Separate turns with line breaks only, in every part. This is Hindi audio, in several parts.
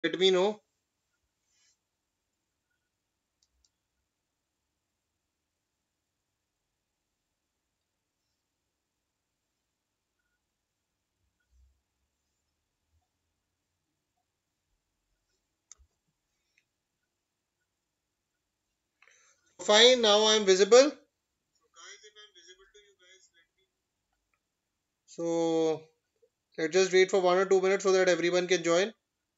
let me know. Fine, now I'm visible. So let's just wait for 1 or 2 minutes so that everyone can join.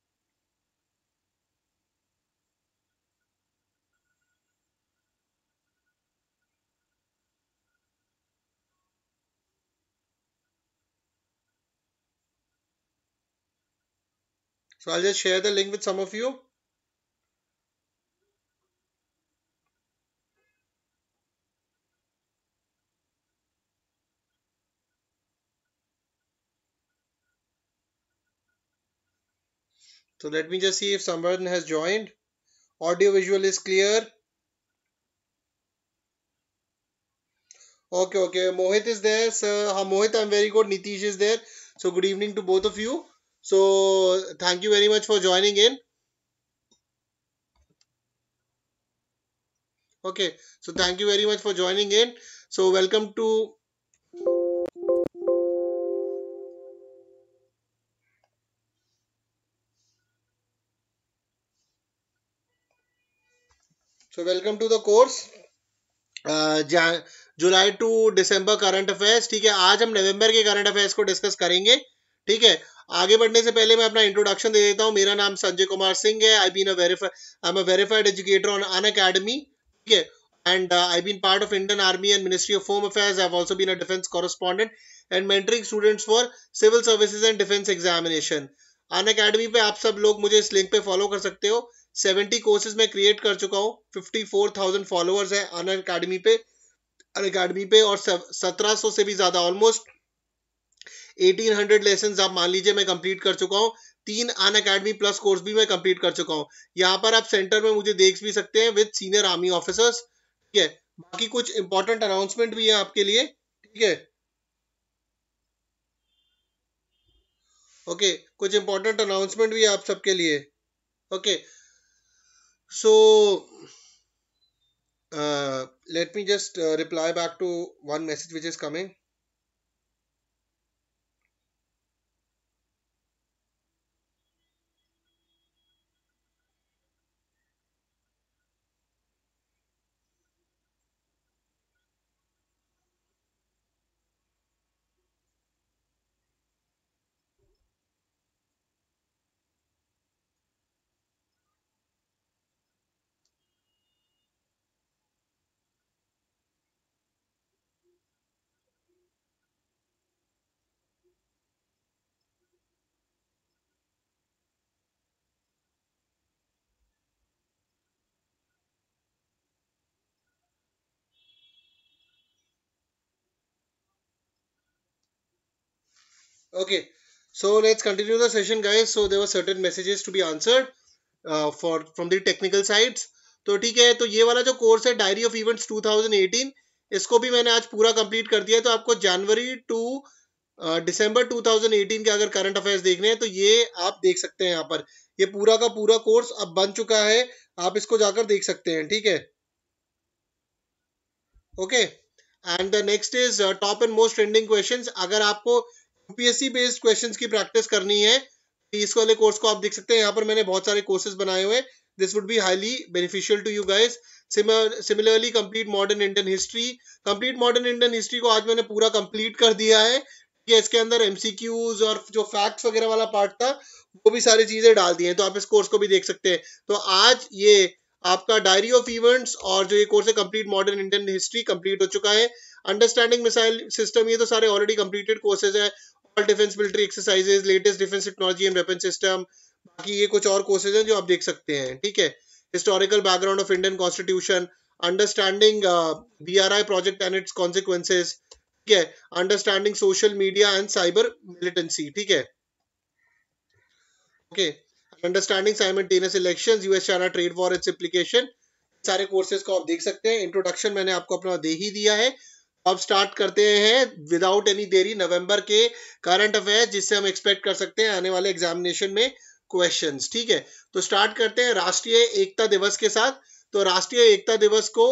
So I'll just share the link with some of you. So let me just see if someone has joined. Audio visual is clear. Okay, okay. Mohit is there. Sir, Mohit, I'm very good. Nitish is there. So good evening to both of you. So thank you very much for joining in. Okay. So thank you very much for joining in. So welcome to the course. July to December current affairs. ठीक है, आज हम नवंबर के करंट अफेयर्स को डिस्कस करेंगे। ठीक है, आगे बढ़ने से पहले मैं अपना इंट्रोडक्शन दे देता हूँ। मेरा नाम संजय कुमार सिंह है। I am a verified educator on Unacademy. ठीक है, and I've been part of Indian Army and Ministry of Home Affairs. I've also been a defense correspondent and mentoring students for civil services and defense examination. Unacademy पे आप सब लोग मुझे इस लिंक पे फॉलो कर सकते हो। 70 कोर्सेज मैं क्रिएट कर चुका हूँ। 54,000 फॉलोअर्स है अन अकेडमी पे और 1700 से भी ज्यादा, ऑलमोस्ट 1800 लेसन आप मान लीजिए मैं कंप्लीट कर चुका हूँ। 3 अन अकेडमी प्लस कोर्स भी मैं कंप्लीट कर चुका हूँ। यहाँ पर आप सेंटर में मुझे देख भी सकते हैं विद सीनियर आर्मी ऑफिसर्स। ठीक है, बाकी कुछ इंपॉर्टेंट अनाउंसमेंट भी है आपके लिए। ठीक है, ओके, कुछ इंपॉर्टेंट अनाउंसमेंट भी है आप सबके लिए। Okay, so let me just reply back to one message which is coming. Okay, so let's continue the session, guys. So there were certain messages to be answered for from the technical sides. तो ठीक है, तो ये वाला जो कोर्स है डायरी ऑफ इवेंट्स 2018, इसको भी मैंने आज पूरा कंप्लीट कर दिया है। तो आपको जनवरी टू दिसंबर 2018 के अगर करंट अफेयर्स देखने हैं तो ये आप देख सकते हैं। यहाँ पर ये पूरा का पूरा कोर्स अब बन चुका है, आप इसको जाकर देख सकते हैं। ठीक है, okay. And the next is top and most trending questions. अगर आपको यूपीएससी बेस्ड क्वेश्चंस की प्रैक्टिस करनी है तो इस वाले कोर्स को आप देख सकते हैं। यहाँ पर मैंने बहुत सारे कोर्सेज बनाए हुए हैं। This would be highly beneficial to you guys. Similarly complete modern Indian history, complete modern Indian history को आज मैंने पूरा कंप्लीट कर दिया है। कि इसके अंदर एमसीक्यूज और जो फैक्ट्स वगैरह वाला पार्ट था वो भी सारी चीजें डाल दी हैं, तो आप इस कोर्स को भी देख सकते हैं। तो आज ये आपका डायरी ऑफ इवेंट्स और जो ये कोर्स है complete modern Indian history complete हो चुका है। अंडरस्टैंडिंग मिसाइल सिस्टम, ये तो सारे ऑलरेडी कंप्लीटेड कोर्सेज है। All defence military exercises, latest defence technology and weapon system, बाकी ये कुछ और कोर्सेज हैं जो आप देख सकते हैं। ठीक है, historical background of Indian constitution, understanding BRI project and its consequences. ठीक है, understanding social media and cyber militancy. ठीक है, okay, understanding simultaneous elections, US China trade war its application, सारे कोर्सेज को आप देख सकते हैं। इंट्रोडक्शन मैंने आपको अपना दे ही दिया है। अब स्टार्ट करते हैं विदाउट एनी देरी नवंबर के करंट अफेयर्स, जिससे हम एक्सपेक्ट कर सकते हैं आने वाले एग्जामिनेशन में क्वेश्चंस, ठीक है। तो स्टार्ट करते हैं राष्ट्रीय एकता दिवस के साथ। तो राष्ट्रीय एकता दिवस को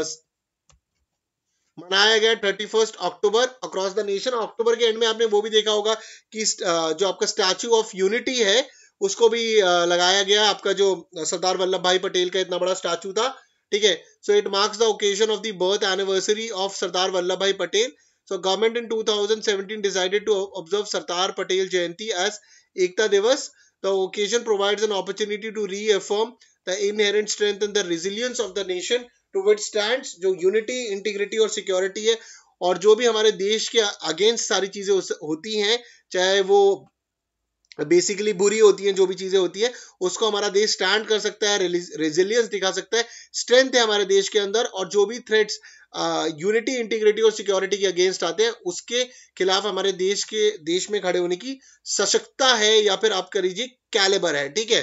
मनाया गया 31 अक्टूबर अक्रॉस द नेशन। अक्टूबर के एंड में आपने वो भी देखा होगा कि जो आपका स्टैचू ऑफ यूनिटी है उसको भी लगाया गया, आपका जो सरदार वल्लभ भाई पटेल का इतना बड़ा स्टैचू था, ठीक है। So it marks the occasion of the birth anniversary of Sardar Vallabhbhai Patel. So government in 2017 decided to observe Sardar Patel Jayanti as Ekta Divas. The occasion provides an opportunity to reaffirm the inherent strength and the resilience of the nation to withstand जो unity, integrity और security है, और जो भी हमारे देश के अगेंस्ट सारी चीजें होती हैं, चाहे वो बेसिकली बुरी होती हैं, जो भी चीजें होती है उसको हमारा देश स्टैंड कर सकता है, रेजिलियंस दिखा सकता है, स्ट्रेंथ है हमारे देश के अंदर, और जो भी थ्रेट्स यूनिटी, इंटीग्रिटी और सिक्योरिटी के अगेंस्ट आते हैं उसके खिलाफ हमारे देश में खड़े होने की सशक्तता है, या फिर आप करिए कैलिबर है, ठीक है।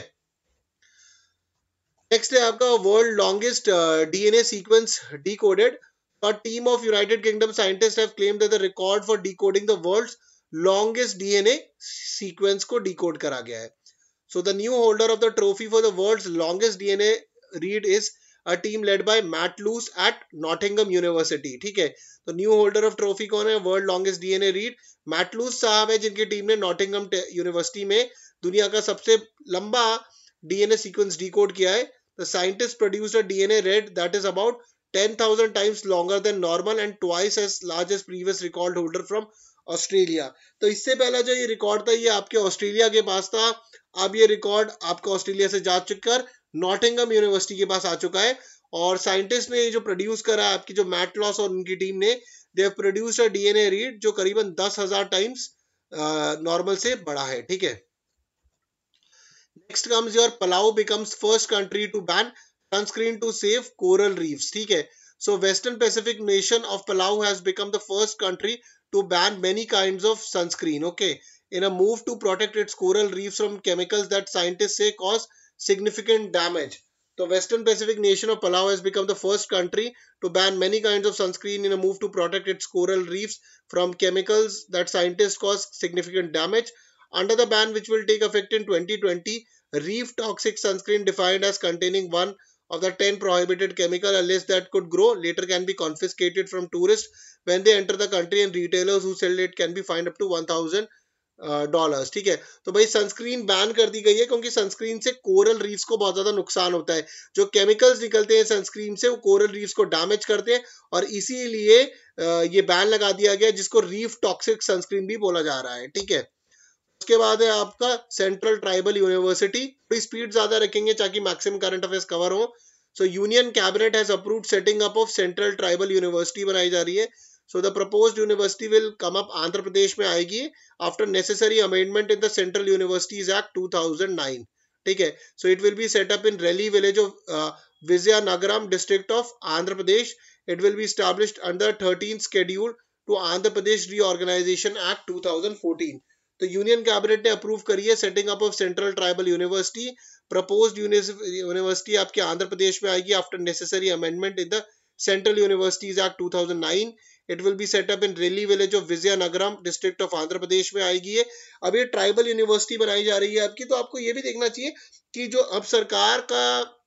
नेक्स्ट है आपका world longest DNA sequence decoded. A team of United Kingdom scientists have claimed that the record for decoding the world's longest DNA sequence को decode करा गया है। So the new holder of the trophy for the world's longest DNA read is a team led by Matt Luce at Nottingham University, ठीक है। तो न्यू होल्डर ऑफ ट्रॉफी कौन है? World longest DNA read Matt Loose साहब है, जिनकी टीम ने नॉटिंगम यूनिवर्सिटी में दुनिया का सबसे लंबा डीएनए सीक्वेंस डिकोड किया है। The scientists produced a DNA read that is about 10,000 times longer than normal and twice as large as previous record holder from Australia. तो इससे पहला जो ये रिकॉर्ड था ये आपके ऑस्ट्रेलिया के पास था, अब ये रिकॉर्ड आपका ऑस्ट्रेलिया से जा चुकर नॉटिंगम यूनिवर्सिटी के पास आ चुका है। और साइंटिस्ट ने जो प्रोड्यूस करा है, आपकी जो मैट लॉस और उनकी टीम ने, they have produced a DNA read जो करीबन 10,000 टाइम्स नॉर्मल से बड़ा है, ठीक है। Next comes your Palau becomes first country to ban sunscreen to save coral reefs, ठीक है। So Western Pacific nation of Palau has become the first country to ban many kinds of sunscreen, okay, in a move to protect its coral reefs from chemicals that scientists say cause significant damage. So Western Pacific nation of Palau has become the first country to ban many kinds of sunscreen in a move to protect its coral reefs from chemicals that scientists cause significant damage. Under the ban, which will take effect in 2020, reef toxic sunscreen defined as containing one of the 10 prohibited chemical unless that could grow later can be confiscated from tourists when they enter the country, and retailers who sell it can be fined up to $1,000, ठीक है। तो भाई सनस्क्रीन बैन कर दी गई है क्योंकि सनस्क्रीन से कोरल रीफ्स को बहुत ज्यादा नुकसान होता है। जो केमिकल्स निकलते हैं सनस्क्रीन से वो कोरल रीफ्स को डैमेज करते हैं, और इसीलिए ये बैन लगा दिया गया, जिसको रीफ टॉक्सिक सनस्क्रीन भी बोला जा रहा है, ठीक है। उसके बाद है आपका सेंट्रल ट्राइबल यूनिवर्सिटी। थोड़ी स्पीड ज्यादा रखेंगे ताकि मैक्सिमम करंट अफेयर्स कवर हो। So union cabinet has approved setting up of central tribal university बनाई जा रही है। So the proposed university will come up Andhra Pradesh में आएगी after necessary amendment in the central universities act 2009, ठीक है। So it will be set up in Relli village of Vizianagaram district of Andhra Pradesh. It will be established under 13th schedule to Andhra Pradesh reorganisation act 2014। तो यूनियन कैबिनेट ने अप्रूव करी है setting up of central tribal university. Proposed university आपके आंध्र प्रदेश में आएगी after necessary amendment in the central universities act 2009। It will be set up in Relli village of Vizianagaram district of Andhra Pradesh में आएगी ये। अब ये ट्राइबल यूनिवर्सिटी बनाई जा रही है आपकी, तो आपको ये भी देखना चाहिए कि जो अब सरकार का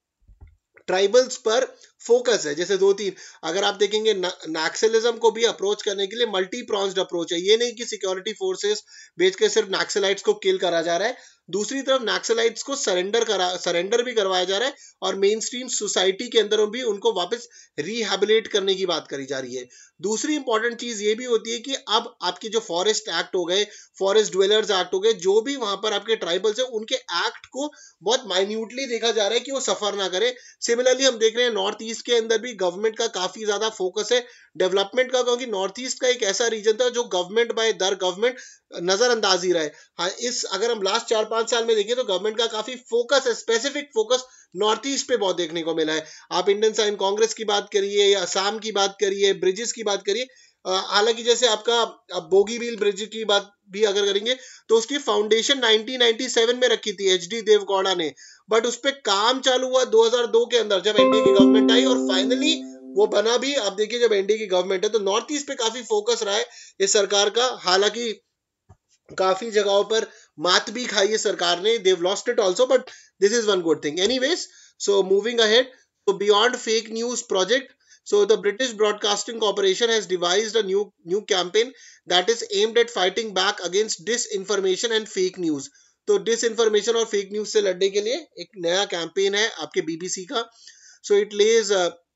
ट्राइबल्स पर फोकस है, जैसे 2-3 अगर आप देखेंगे नक्सलिज्म को भी अप्रोच करने के लिए मल्टी प्रॉन्स्ड अप्रोच है। ये नहीं कि सिक्योरिटी फोर्सेस भेज के सिर्फ नक्सलाइट्स को किल करा जा रहा है, दूसरी तरफ नक्सलाइट्स को सरेंडर भी करवाया जा रहा है, और मेन स्ट्रीम सोसाइटी के अंदर भी उनको वापस रिहेबिलिट करने की बात करी जा रही है। दूसरी इंपॉर्टेंट चीज ये भी होती है कि अब आपके जो फॉरेस्ट एक्ट हो गए, फॉरेस्ट ड्वेलर्स एक्ट हो गए, जो भी वहां पर आपके ट्राइबल्स है उनके एक्ट को बहुत माइन्यूटली देखा जा रहा है कि वो सफर ना करे। सिमिलरली हम देख रहे हैं नॉर्थ ईस्ट के अंदर भी गवर्नमेंट का काफी ज्यादा फोकस है डेवलपमेंट का, क्योंकि नॉर्थ ईस्ट का एक ऐसा रीजन था जो गवर्नमेंट बाय दर गवर्नमेंट नजरअंदाज ही रहा है। हाँ, इस अगर हम लास्ट 4-5 साल में देखें तो गवर्नमेंट का काफी फोकस है, स्पेसिफिक फोकस नॉर्थ ईस्ट पे बहुत देखने को मिला है। आप इंडियन साइन कांग्रेस की बात करिए या असम की बात करिए, ब्रिजेस की बात करिए, हालांकि जैसे आपका बोगीबील ब्रिज की बात भी अगर करेंगे तो उसकी फाउंडेशन 1997 में रखी थी एचडी देवगौड़ा ने, बट उस पर काम चालू हुआ 2002 के अंदर जब एनडीए की गवर्नमेंट आई, और फाइनली वो बना भी। आप देखिए जब एनडीए की गवर्नमेंट है तो नॉर्थ ईस्ट पे काफी फोकस रहा है इस सरकार का। हालांकि काफी जगहों पर मात भी खाई है सरकार ने, they've lost it also, but this is one good thing anyways. So moving ahead, so beyond fake news project, so the British Broadcasting Corporation has devised a new campaign that is aimed at fighting back against disinformation and fake news. तो disinformation और fake news से लड़ने के लिए एक नया कैंपेन है आपके बीबीसी का. So it lays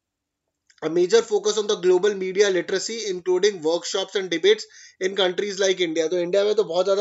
a major focus on the global media literacy, including workshops and debates in countries like India. तो इंडिया में तो बहुत ज़्यादा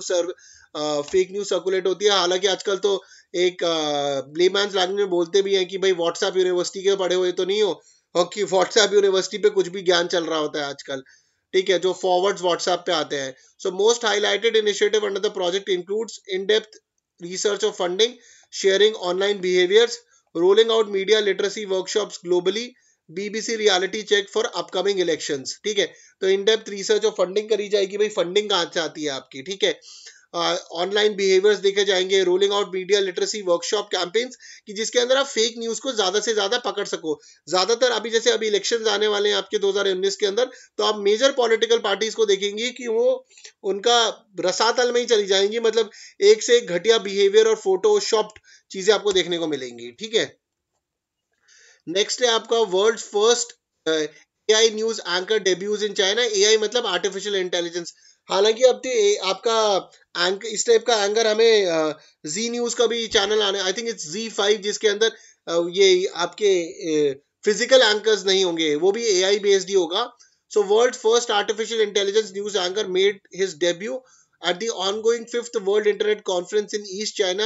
फेक न्यूज़ सर्कुलेट होती है. हालांकि आजकल तो एक लेमैन्स लैंग्वेज में बोलते भी हैं कि भाई व्हाट्सएप यूनिवर्सिटी के पढ़े हुए तो नहीं हो, और कि व्हाट्सएप यूनिवर्सिटी पे कुछ भी ज्ञान चल रहा होता है आजकल. ठीक है, जो फॉरवर्ड्स व्हाट्सएप पे आते हैं. So most highlighted initiative under the project includes in depth research of funding, sharing online behaviors, rolling out media literacy workshops globally, BBC reality check for upcoming elections. ठीक है, तो इन डेप्थ रिसर्च और फंडिंग करी जाएगी. भाई फंडिंग कहाँ से आती है आपकी. ठीक है, ऑनलाइन बिहेवियर्स देखे जाएंगे, rolling out media literacy workshop campaigns, कि जिसके अंदर आप फेक न्यूज को ज्यादा से ज्यादा पकड़ सको. ज्यादातर अभी जैसे अभी इलेक्शंस आने वाले हैं आपके 2019 के अंदर, तो आप मेजर पॉलिटिकल पार्टीज को देखेंगे कि वो उनका रसातल में ही चली जाएंगी. मतलब एक से एक घटिया बिहेवियर और फोटोशॉप्ड चीजें आपको देखने को मिलेंगी. ठीक है, नेक्स्ट है आपका world first AI news anchor debuts in China. AI मतलब आर्टिफिशियल इंटेलिजेंस. हालांकि अब तो आपका एंकर, इस टाइप का एंकर हमें जी न्यूज का भी चैनल आने, आई थिंक इट्स जी5, जिसके अंदर ये आपके फिजिकल एंकर्स नहीं होंगे, वो भी एआई बेस्ड ही होगा. So world first artificial intelligence news anchor made his debut at the ongoing fifth World Internet Conference in East China,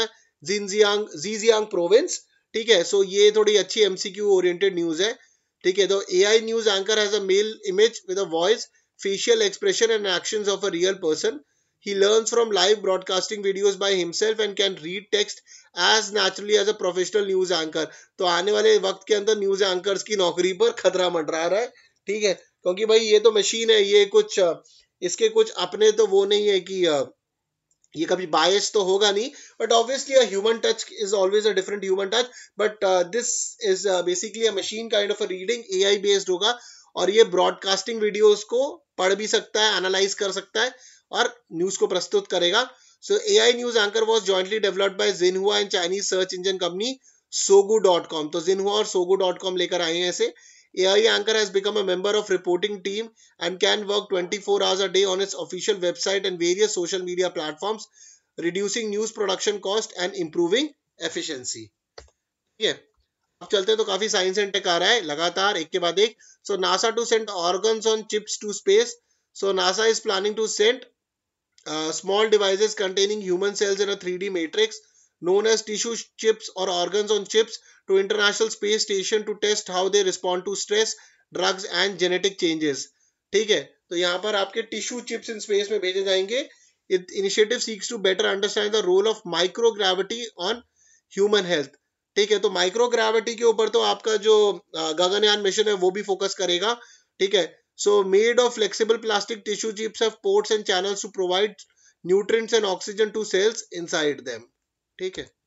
Zhejiang province. ठीक है, सो ये थोड़ी अच्छी एमसीक्यू ओरिएंटेड न्यूज है. ठीक है, तो AI news anchor has a male image with a voice, facial expression and actions of a real person. He learns from live broadcasting videos by himself and can read text as naturally as a professional news anchor. तो आने वाले वक्त के अंदर न्यूज एंकर्स की नौकरी पर खतरा मंडरा रहा है. ठीक है, क्योंकि भाई ये तो मशीन है, ये कुछ इसके कुछ अपने तो वो नहीं है कि ये कभी बायस तो होगा नहीं, but obviously a human touch is always a different human touch. But this is basically a machine kind of a reading, AI based होगा, और ये ब्रॉडकास्टिंग वीडियोस को पढ़ भी सकता है, एनालाइज कर सकता है और न्यूज को प्रस्तुत करेगा. So AI news anchor was jointly developed by Xinhua and Chinese search engine company सोगू.com. तो जिनहुआ और सोगू.com लेकर आए हैं ऐसे. AI anchor has become a member of reporting team and can work 24 hours a day on its official website and various social media platforms, reducing news production cost and improving efficiency. ठीक है, अब चलते हैं, तो काफी साइंस एंड टेक आ रहा है लगातार एक के बाद एक. So NASA to send organs on chips to space. So NASA is planning to send small devices containing human cells in a 3D matrix known as tissue chips or organs on chips to International Space Station to test how they respond to stress, drugs and genetic changes. ठीक है, तो यहाँ पर आपके टिश्यू चिप्स इन स्पेस में भेजे जाएंगे. It initiative seeks to better understand the role of microgravity on human health. ठीक है, तो माइक्रोग्रेविटी के ऊपर तो आपका जो गगनयान मिशन है वो भी फोकस करेगा. ठीक है, so made of flexible plastic tissue chips have ports and channels to provide nutrients and oxygen to cells inside them. ठीक है,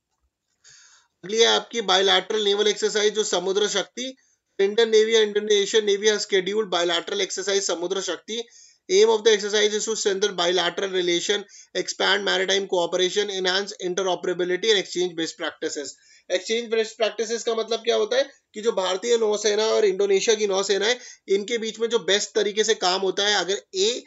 अगली है आपकी बायलैटरल नेवल एक्सरसाइज जो Samudra Shakti. Indian navy and Indonesian navy has scheduled bilateral exercise समुद्र शक्ति. Aim of the exercise is to strengthen bilateral relation, expand maritime cooperation, enhance interoperability and exchange best practices. Exchange best practices का मतलब क्या होता है कि जो भारतीय नौसेना और इंडोनेशिया की नौसेना है, इनके बीच में जो बेस्ट तरीके से काम होता है, अगर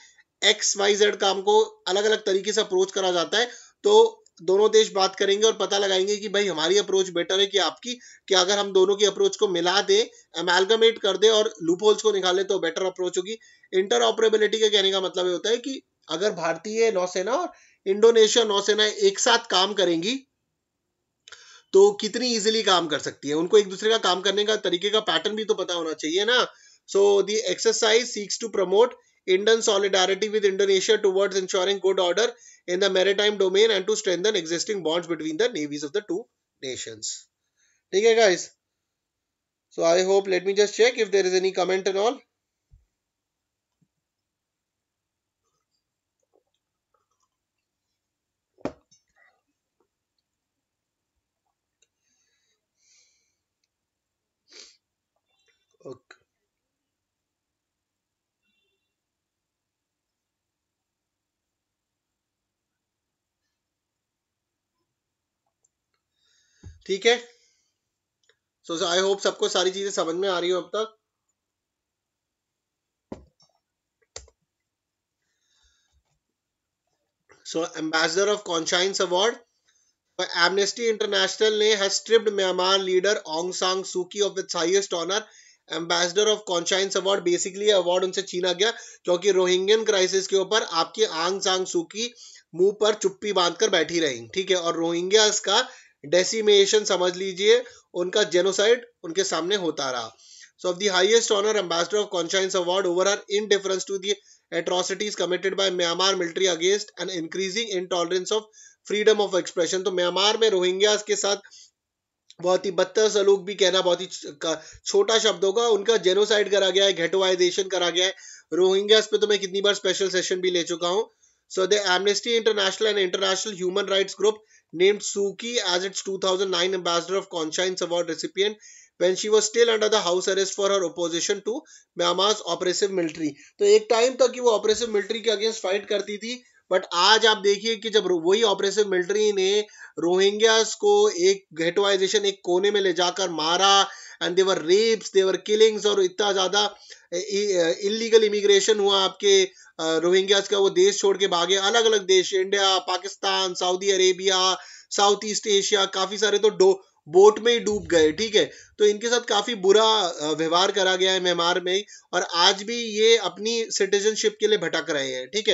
XYZ काम को अलग अलग तरीके से अप्रोच करा जाता है, तो दोनों देश बात करेंगे और पता लगाएंगे कि भाई हमारी अप्रोच बेटर है कि आपकी, कि अगर हम दोनों की अप्रोच को मिला दे, अमेलगमेट कर दे और लूप होल्स को निकाले तो बेटर अप्रोच होगी. इंटर ऑपरेबिलिटी का कहने का मतलब ये होता है कि अगर भारतीय नौसेना और इंडोनेशिया नौसेना एक साथ काम करेंगी तो कितनी इजीली काम कर सकती है. उनको एक दूसरे का काम करने का तरीके का पैटर्न भी तो पता होना चाहिए ना. So the exercise seeks to promote Indian solidarity with Indonesia towards ensuring good order in the maritime domain and to strengthen existing bonds between the navies of the two nations. ठीक है guys, so I hope, let me just check if there is any comment and all. Okay. ठीक है। सो आई होप सबको सारी चीजें समझ में आ रही हो अब तक। So ambassador of conscience award, Amnesty International ने has stripped Myanmar leader Aung San Suu Kyi of its highest honour ambassador of conscience award. Basically award उनसे छीना गया क्योंकि रोहिंग्यन क्राइसिस के ऊपर आपकी आंग सांग सूकी मुंह पर चुप्पी बांधकर बैठी रही, ठीक है, और रोहिंग्यास का डेसिमेशन समझ लीजिए, उनका जेनोसाइड उनके सामने होता रहा। So of the highest honor, Ambassador of Conscience Award, over her indifference to the atrocities committed by Myanmar military against an increasing intolerance of freedom of expression। तो म्यांमार में रोहिंग्यास के साथ बहुत ही बदतर सलूक भी कहना बहुत ही छोटा शब्द होगा, उनका जेनोसाइड करा गया है, घेटोवाइजेशन करा गया है। रोहिंग्यास पे तो मैं कितनी बार स्पेशल सेशन भी ले चुका हूँ। So the Amnesty International and International Human Rights Group named Suki as its 2009 Ambassador of Conscience Award recipient when she was still under the house arrest for her opposition to Myanmar's oppressive military। तो एक टाइम तक कि वो ऑपरेसिव मिलिट्री के अगेंस्ट फाइट करती थी, बट आज आप देखिए कि जब वही ऑपरेसिव मिलिट्री ने रोहिंग्यास को एक गेटोइजेशन एक कोने में ले जाकर मारा, and their rapes, their killings, और इतना ज्यादा इलीगल इमिग्रेशन हुआ आपके रोहिंग्यास का, वो देश छोड़ के भागे अलग अलग देश, India, Pakistan, Saudi Arabia, South East Asia, काफी सारे तो बोट में ही डूब गए, ठीक है। तो इनके साथ काफी बुरा व्यवहार करा गया है म्यांमार में, और आज भी ये अपनी सिटीजनशिप के लिए भटक रहे हैं, ठीक है।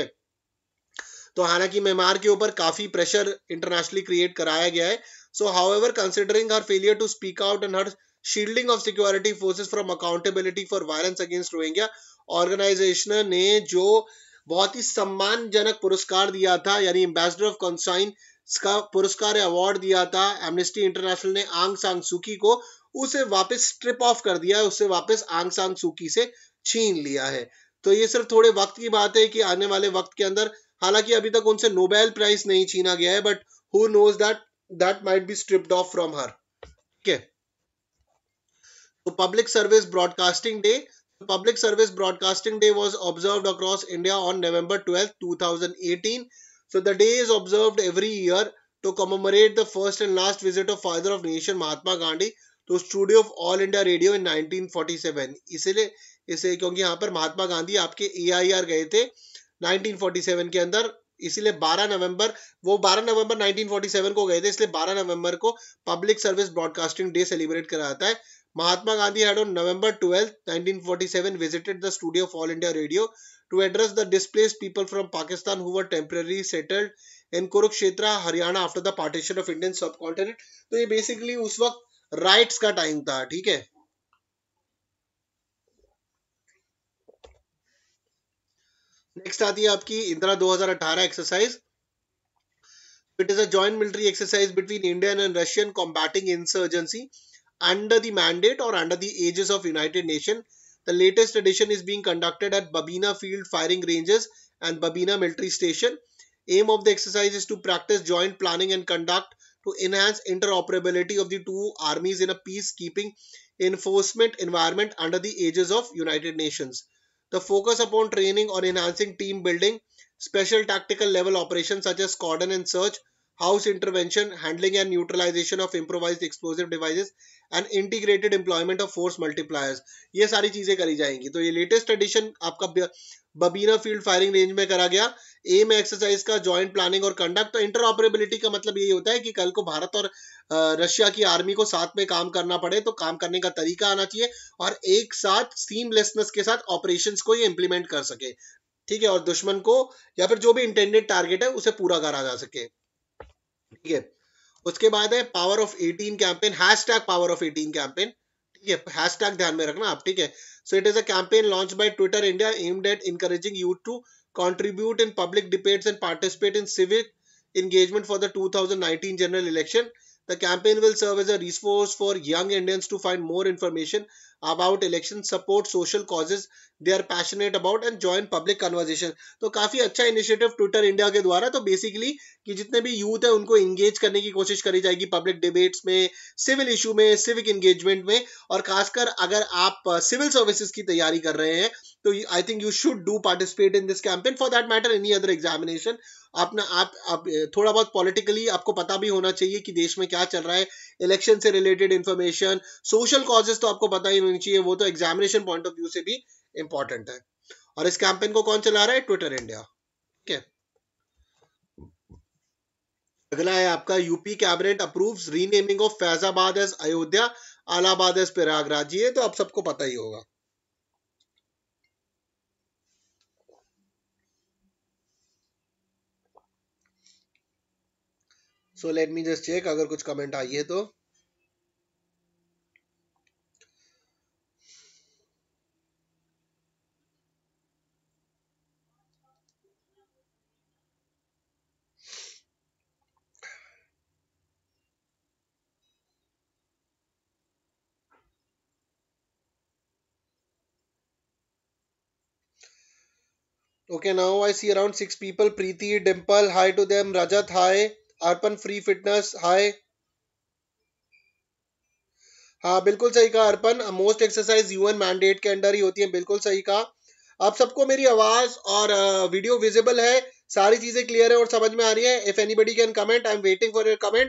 तो हालांकि म्यांमार के ऊपर काफी प्रेशर इंटरनेशनली क्रिएट कराया गया है। So however considering her failure to speak out and her shielding of security forces from accountability for violence against Rohingya, organisation ने जो बहुत ही सम्मानजनक पुरस्कार दिया था, यानी एम्बेसडर ऑफ कॉन्साइंस का पुरस्कार अवार्ड दिया था एमनेस्टी इंटरनेशनल ने आंग सांग सूकी को, उसे वापस स्ट्रिप ऑफ कर दिया है, उससे वापस आंग सांग सूकी से छीन लिया है। तो ये सिर्फ थोड़े वक्त की बात है कि आने वाले वक्त के अंदर, हालांकि अभी तक उनसे नोबेल प्राइज नहीं छीना गया है, but who knows that that might be stripped of from her, ठीक है। तो public service broadcasting day, Public Service Broadcasting Day was observed across India on November 12, 2018. So the day is observed every year to commemorate the first and last visit of Father of Nation Mahatma Gandhi to studio of All India Radio in 1947। इसलिए इसे क्योंकि यहाँ पर महात्मा गांधी आपके AIR गए थे 1947 के अंदर, इसीलिए 12 नवंबर, वो 12 नवंबर 1947 को गए थे, इसलिए 12 नवंबर को public service broadcasting day celebrate करा जाता है। Mahatma Gandhi had on November 12, 1947 visited the studio of All India Radio to address the displaced people from Pakistan who were temporarily settled in Kurukshetra, Haryana after the partition of Indian subcontinent। तो ये बेसिकली उस वक्त राइट्स का टाइम था, ठीक है। नेक्स्ट आती है आपकी Indira 2018 exercise. It is a joint military exercise between Indian and Russian combating insurgency under the mandate or under the aegis of United Nations. The latest edition is being conducted at Babina Field Firing Ranges and Babina Military Station. Aim of the exercise is to practice joint planning and conduct to enhance interoperability of the two armies in a peacekeeping enforcement environment under the aegis of United Nations. The focus upon training on enhancing team building, special tactical level operations such as cordon and search, house intervention, handling and neutralization of improvised explosive devices and integrated employment of force multipliers, ये सारी चीजें करी जाएंगी। तो ये लेटेस्ट एडिशन आपका बबीना फील्ड फायरिंग रेंज में करा गया। एम एक्सरसाइज का जॉइंट प्लानिंग और कंडक्ट। तो इंटरऑपरेबिलिटी का मतलब यही होता है कि कल को भारत और रशिया की आर्मी को साथ में काम करना पड़े तो काम करने का तरीका आना चाहिए, और एक साथ सीमलेसनेस के साथ ऑपरेशंस को ये इंप्लीमेंट कर सके, ठीक है, और दुश्मन को या फिर जो भी इंटेंडेड टारगेट है उसे पूरा करा जा सके, ठीक है। उसके बाद है power of 18 campaign, hashtag power of 18 campaign, ठीक है, हैशटैग ध्यान में रखना आप, ठीक है। So it is a campaign launch by Twitter India aimed at encouraging youth to contribute in public debates and participate in civic engagement for the 2019 general election. The campaign will serve as a resource for young Indians to find more information about election, support social causes they are passionate about and join public conversation. तो काफी अच्छा इनिशिएटिव ट्विटर इंडिया के द्वारा. तो बेसिकली कि जितने भी यूथ है उनको इंगेज करने की कोशिश करी जाएगी पब्लिक डिबेट्स में, सिविल इशू में, सिविक एंगेजमेंट में. और खासकर अगर आप सिविल सर्विसेज की तैयारी कर रहे हैं तो I think you should do participate in this campaign. For that matter any other examination. आप थोड़ा बहुत पॉलिटिकली आपको पता भी होना चाहिए कि देश में क्या चल रहा है, इलेक्शन से रिलेटेड इंफॉर्मेशन, सोशल कॉजेस तो आपको पता ही होनी चाहिए, वो तो एग्जामिनेशन पॉइंट ऑफ व्यू से भी इंपॉर्टेंट है. और इस कैंपेन को कौन चला रहा है? Twitter India. ठीक है. अगला है आपका UP cabinet approves renaming of Faizabad as Ayodhya, Allahabad as Prayagraj. ये तो आप सबको पता ही होगा. So let me just check अगर कुछ कमेंट आई है तो. Okay, now I see around 6 people. Preeti, Dimple, hi to them. Rajat, hi. Arpan, Free Fitness, hi. हाँ बिल्कुल सही कहा Arpan. Most exercise UN mandate के अंडर ही होती है. बिल्कुल सही कहा. आप सबको मेरी आवाज और वीडियो विजिबल है? सारी चीजें क्लियर है और समझ में आ रही है? If anybody can comment, I am waiting for your comment.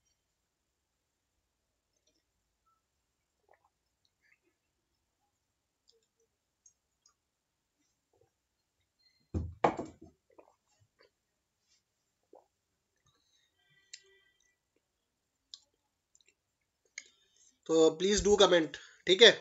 तो प्लीज डू कमेंट. ठीक है.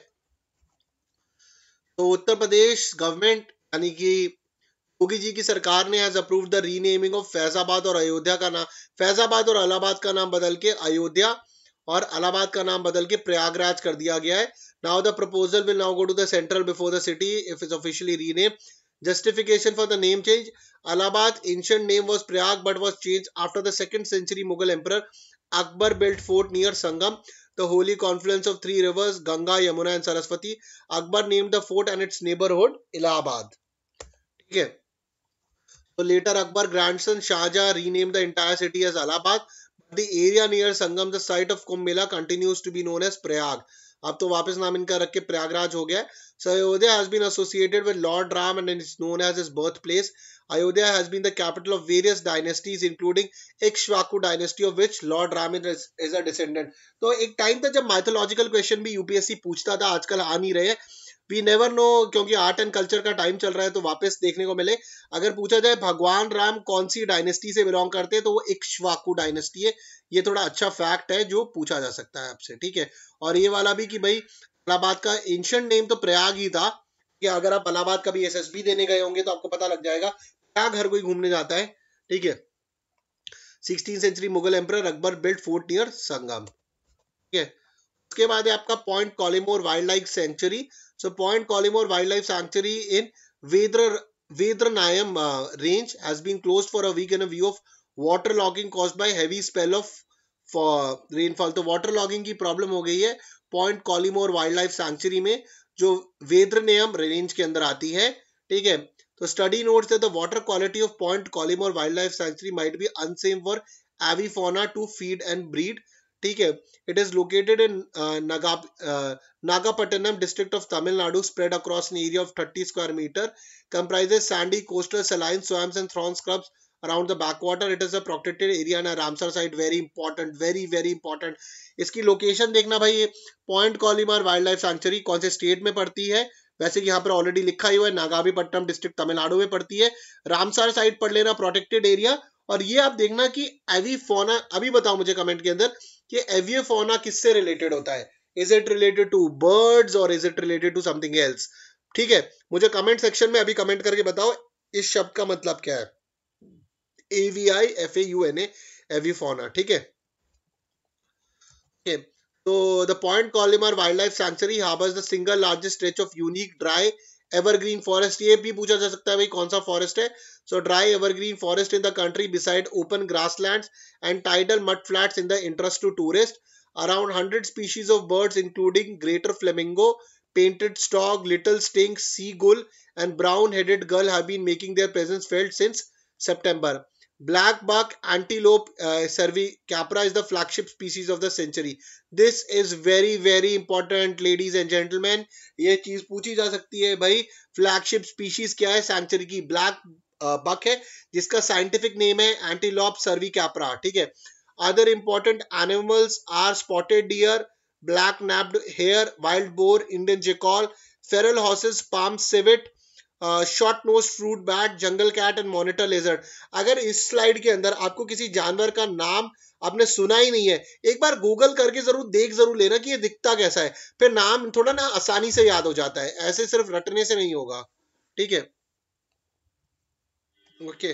तो उत्तर प्रदेश गवर्नमेंट यानी कि योगी जी की सरकार ने has approved the renaming of Faizabad और अयोध्या का नाम, फैजाबाद और इलाहाबाद का नाम बदल के अयोध्या और इलाहाबाद का नाम बदल के प्रयागराज कर दिया गया है. Now the proposal will now go to the central before the city if it's officially rename. Justification for the name change: Allahabad ancient name was Prayag but was changed after the 2nd century Mughal emperor Akbar built fort near Sangam, the holy confluence of three rivers Ganga, Yamuna and Saraswati. Akbar named the fort and its neighborhood Allahabad. ठीक है. So later Akbar grandson Shahjahan renamed the entire city as Allahabad. But the area near Sangam, the site of Kumbh Mela, continues to be known as Prayag. अब तो वापस नाम इनका रख के प्रयागराज हो गया. So Ayodhya has been associated with Lord Ram and is known as his birthplace. Ayodhya has been the capital of various dynasties including Ikshvaku dynasty of which Lord Ram is a descendant. तो एक टाइम था जब माइथोलॉजिकल क्वेश्चन भी यूपीएससी पूछता था, आजकल आ नहीं रहे. वी नेवर नो, क्योंकि आर्ट एंड कल्चर का टाइम चल रहा है तो वापस देखने को मिले. अगर पूछा जाए भगवान राम कौन सी डायनेस्टी से बिलोंग करते हैं तो वो इक्ष्वाकु डायनेस्टी है. ये थोड़ा अच्छा फैक्ट है जो पूछा जा सकता है आपसे. ठीक है. और ये वाला भी कि भाई इलाहाबाद का एंशिएंट नेम तो प्रयाग ही था. कि अगर आप इलाहाबाद का भी एसएसबी देने गए होंगे तो आपको पता लग जाएगा. प्रयाग हर कोई घूमने जाता है. ठीक है. 16th century Mughal emperor Akbar built fort near Sangam. ठीक है. उसके बाद है आपका point Calimere wildlife sanctuary. So point Calimere wildlife sanctuary in Vedaranyam range has been closed for a week in view of water logging caused by heavy spell of rainfall. तो वाटर लॉगिंग की प्रॉब्लम हो गई है point Calimere wildlife sanctuary में जो वेद्रनायम रेंज के अंदर आती है. ठीक है. तो study notes that the water quality of point Calimere wildlife sanctuary might be unsafe for avifauna to feed and breed. ठीक है. It is located in Nagapattinam district of Tamil Nadu, spread across an area of 30 square meter, comprises sandy coastal saline swamps and thorn scrubs around the backwater. It is a protected area and a Ramsar site. Very important, very important. इसकी लोकेशन देखना भाई. Point Calimere wildlife sanctuary कौन से स्टेट में पड़ती है? वैसे कि यहाँ पर ऑलरेडी लिखा ही हुआ है, नागापट्टनम डिस्ट्रिक्ट तमिलनाडु में पड़ती है. रामसार साइट पढ़ लेना, प्रोटेक्टेड एरिया. और ये आप देखना कि एविफोना, अभी बताओ मुझे कमेंट के अंदर कि एविफोना किससे रिलेटेड होता है. Is it related to birds और is it related to something else? ठीक है. मुझे कमेंट सेक्शन में अभी कमेंट करके बताओ इस शब्द का मतलब क्या है. AVIFAUNA, एविफोना. ठीक है. तो the point Calimere wildlife sanctuary harbours the single largest stretch of unique dry evergreen forest. ये भी पूछा जा सकता है भाई कौन सा फॉरेस्ट है. So dry evergreen forest in the country beside open grasslands and tidal mud flats in the interest to tourists. Around 100 species of birds, including greater flamingo, painted stork, little stink, seagull, and brown-headed gull, have been making their presence felt since September. Black buck antelope cervicapra is the flagship species of the century. This is very important, ladies and gentlemen. ये चीज पूछी जा सकती है भाई, फ्लैगशिप स्पीशीज क्या है सेंचुरी की? ब्लैक बक है, जिसका साइंटिफिक नेम है एंटीलोप सर्विकैप्रा, ठीक है. Other important animals are spotted deer, black naped hare, wild boar, Indian jackal, feral horses, palm civet, short nose fruit bat, jungle cat and monitor lizard. अगर इस स्लाइड के अंदर आपको किसी जानवर का नाम आपने सुना ही नहीं है, एक बार गूगल करके जरूर लेना कि ये दिखता कैसा है, फिर नाम थोड़ा ना आसानी से याद हो जाता है, ऐसे सिर्फ रटने से नहीं होगा, ठीक है. ओके,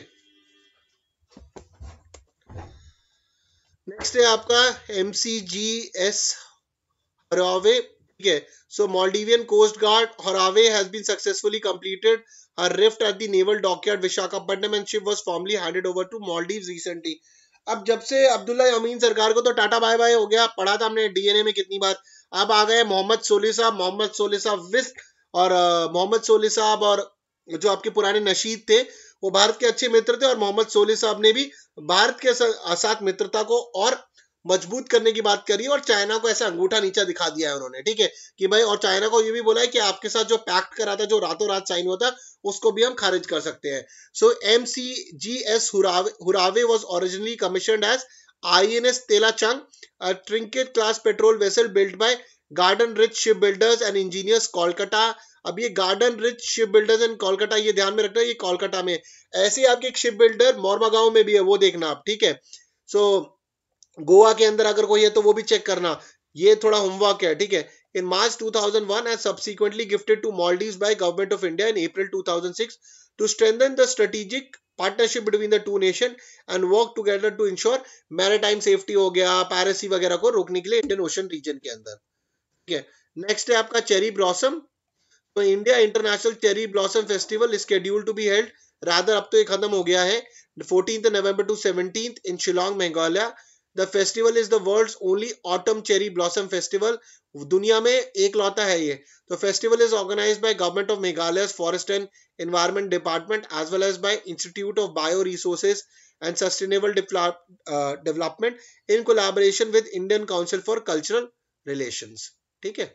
नेक्स्ट है आपका MCGS हरावे, ठीक है. So Maldivian Coast Guard Haraway has been successfully completed a rift at the naval dockyard Visakhapatnam and ship was formally handed over to Maldives recently. अब जब से अब्दुल्ला अमीन सरकार को तो टाटा बाय बाय हो गया, पढ़ा था हमने DNA में कितनी बार. अब आ गए मोहम्मद सोले साहब विस्ट, और मोहम्मद सोले साहब और जो आपके पुराने नशीद थे वो भारत के अच्छे मित्र थे, और मोहम्मद सोले साहब ने भी भारत के साथ मित्रता को और मजबूत करने की बात करी, और चाइना को ऐसा अंगूठा नीचा दिखा दिया है उन्होंने, ठीक है, कि भाई, और चाइना को ये भी बोला है कि आपके साथ जो पैक्ट करा था, जो रातों रात साइन हुआ था, उसको भी हम खारिज कर सकते हैं. सो MCGS हुरावे was originally commissioned as INS Telachang, a trinket class petrol vessel built by Garden Rich Shipbuilders and Engineers, Kolkata. अब ये garden reach ship builders and Kolkata, ये ध्यान में रखना, ये कोलकाता में. ऐसे आपके एक शिप बिल्डर मोरमागांव में भी है, वो देखना आप, ठीक है. सो गोवा के अंदर अगर कोई है तो वो भी चेक करना, ये थोड़ा होमवर्क है, ठीक है. In March 2001 and subsequently gifted to Maldives by Government of India in April 2006 to strengthen the strategic partnership between the two nations and work together to ensure maritime safety हो गया, piracy वगैरह को रोकने के लिए इंडियन ओशन रीजन के अंदर, ठीक है. नेक्स्ट है आपका चेरी ब्लॉसम. तो India international cherry blossom festival scheduled to be held, rather अब तो ये खत्म हो गया है, 14 नवंबर to 17 in Shillong, Meghalaya. The festival is the world's only autumn cherry blossom festival. दुनिया में एक लौता है ये. The festival is organized by Government of Meghalaya's Forest and Environment Department as well as by Institute of Bioresources and Sustainable Development in collaboration with Indian Council for Cultural Relations. ठीक है.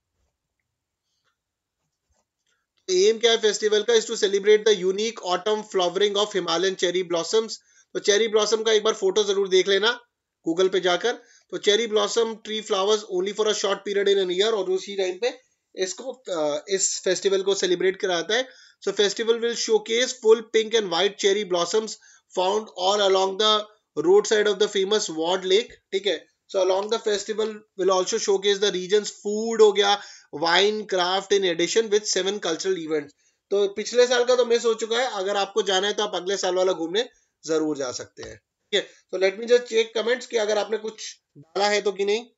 एम क्या है फेस्टिवल का? Is to celebrate the unique autumn flowering of Himalayan cherry blossoms. तो चेरी ब्लॉसम का एक बार फोटो जरूर देख लेना गूगल पे जाकर. तो cherry blossom tree flowers only for a short period in an year, और उसी टाइम पे इसको इस फेस्टिवल को सेलिब्रेट कराता है. So festival will showcase full pink and white cherry blossoms found all along the road side of the famous Ward lake, ठीक है. So along the festival will also showcase the region's food हो गया, wine, craft, in addition with 7 cultural events. तो पिछले साल का तो मिस हो चुका है, अगर आपको जाना है तो आप अगले साल वाला घूमने जरूर जा सकते हैं, ठीक है. तो let me just check comments कि अगर आपने कुछ डाला है तो कि नहीं.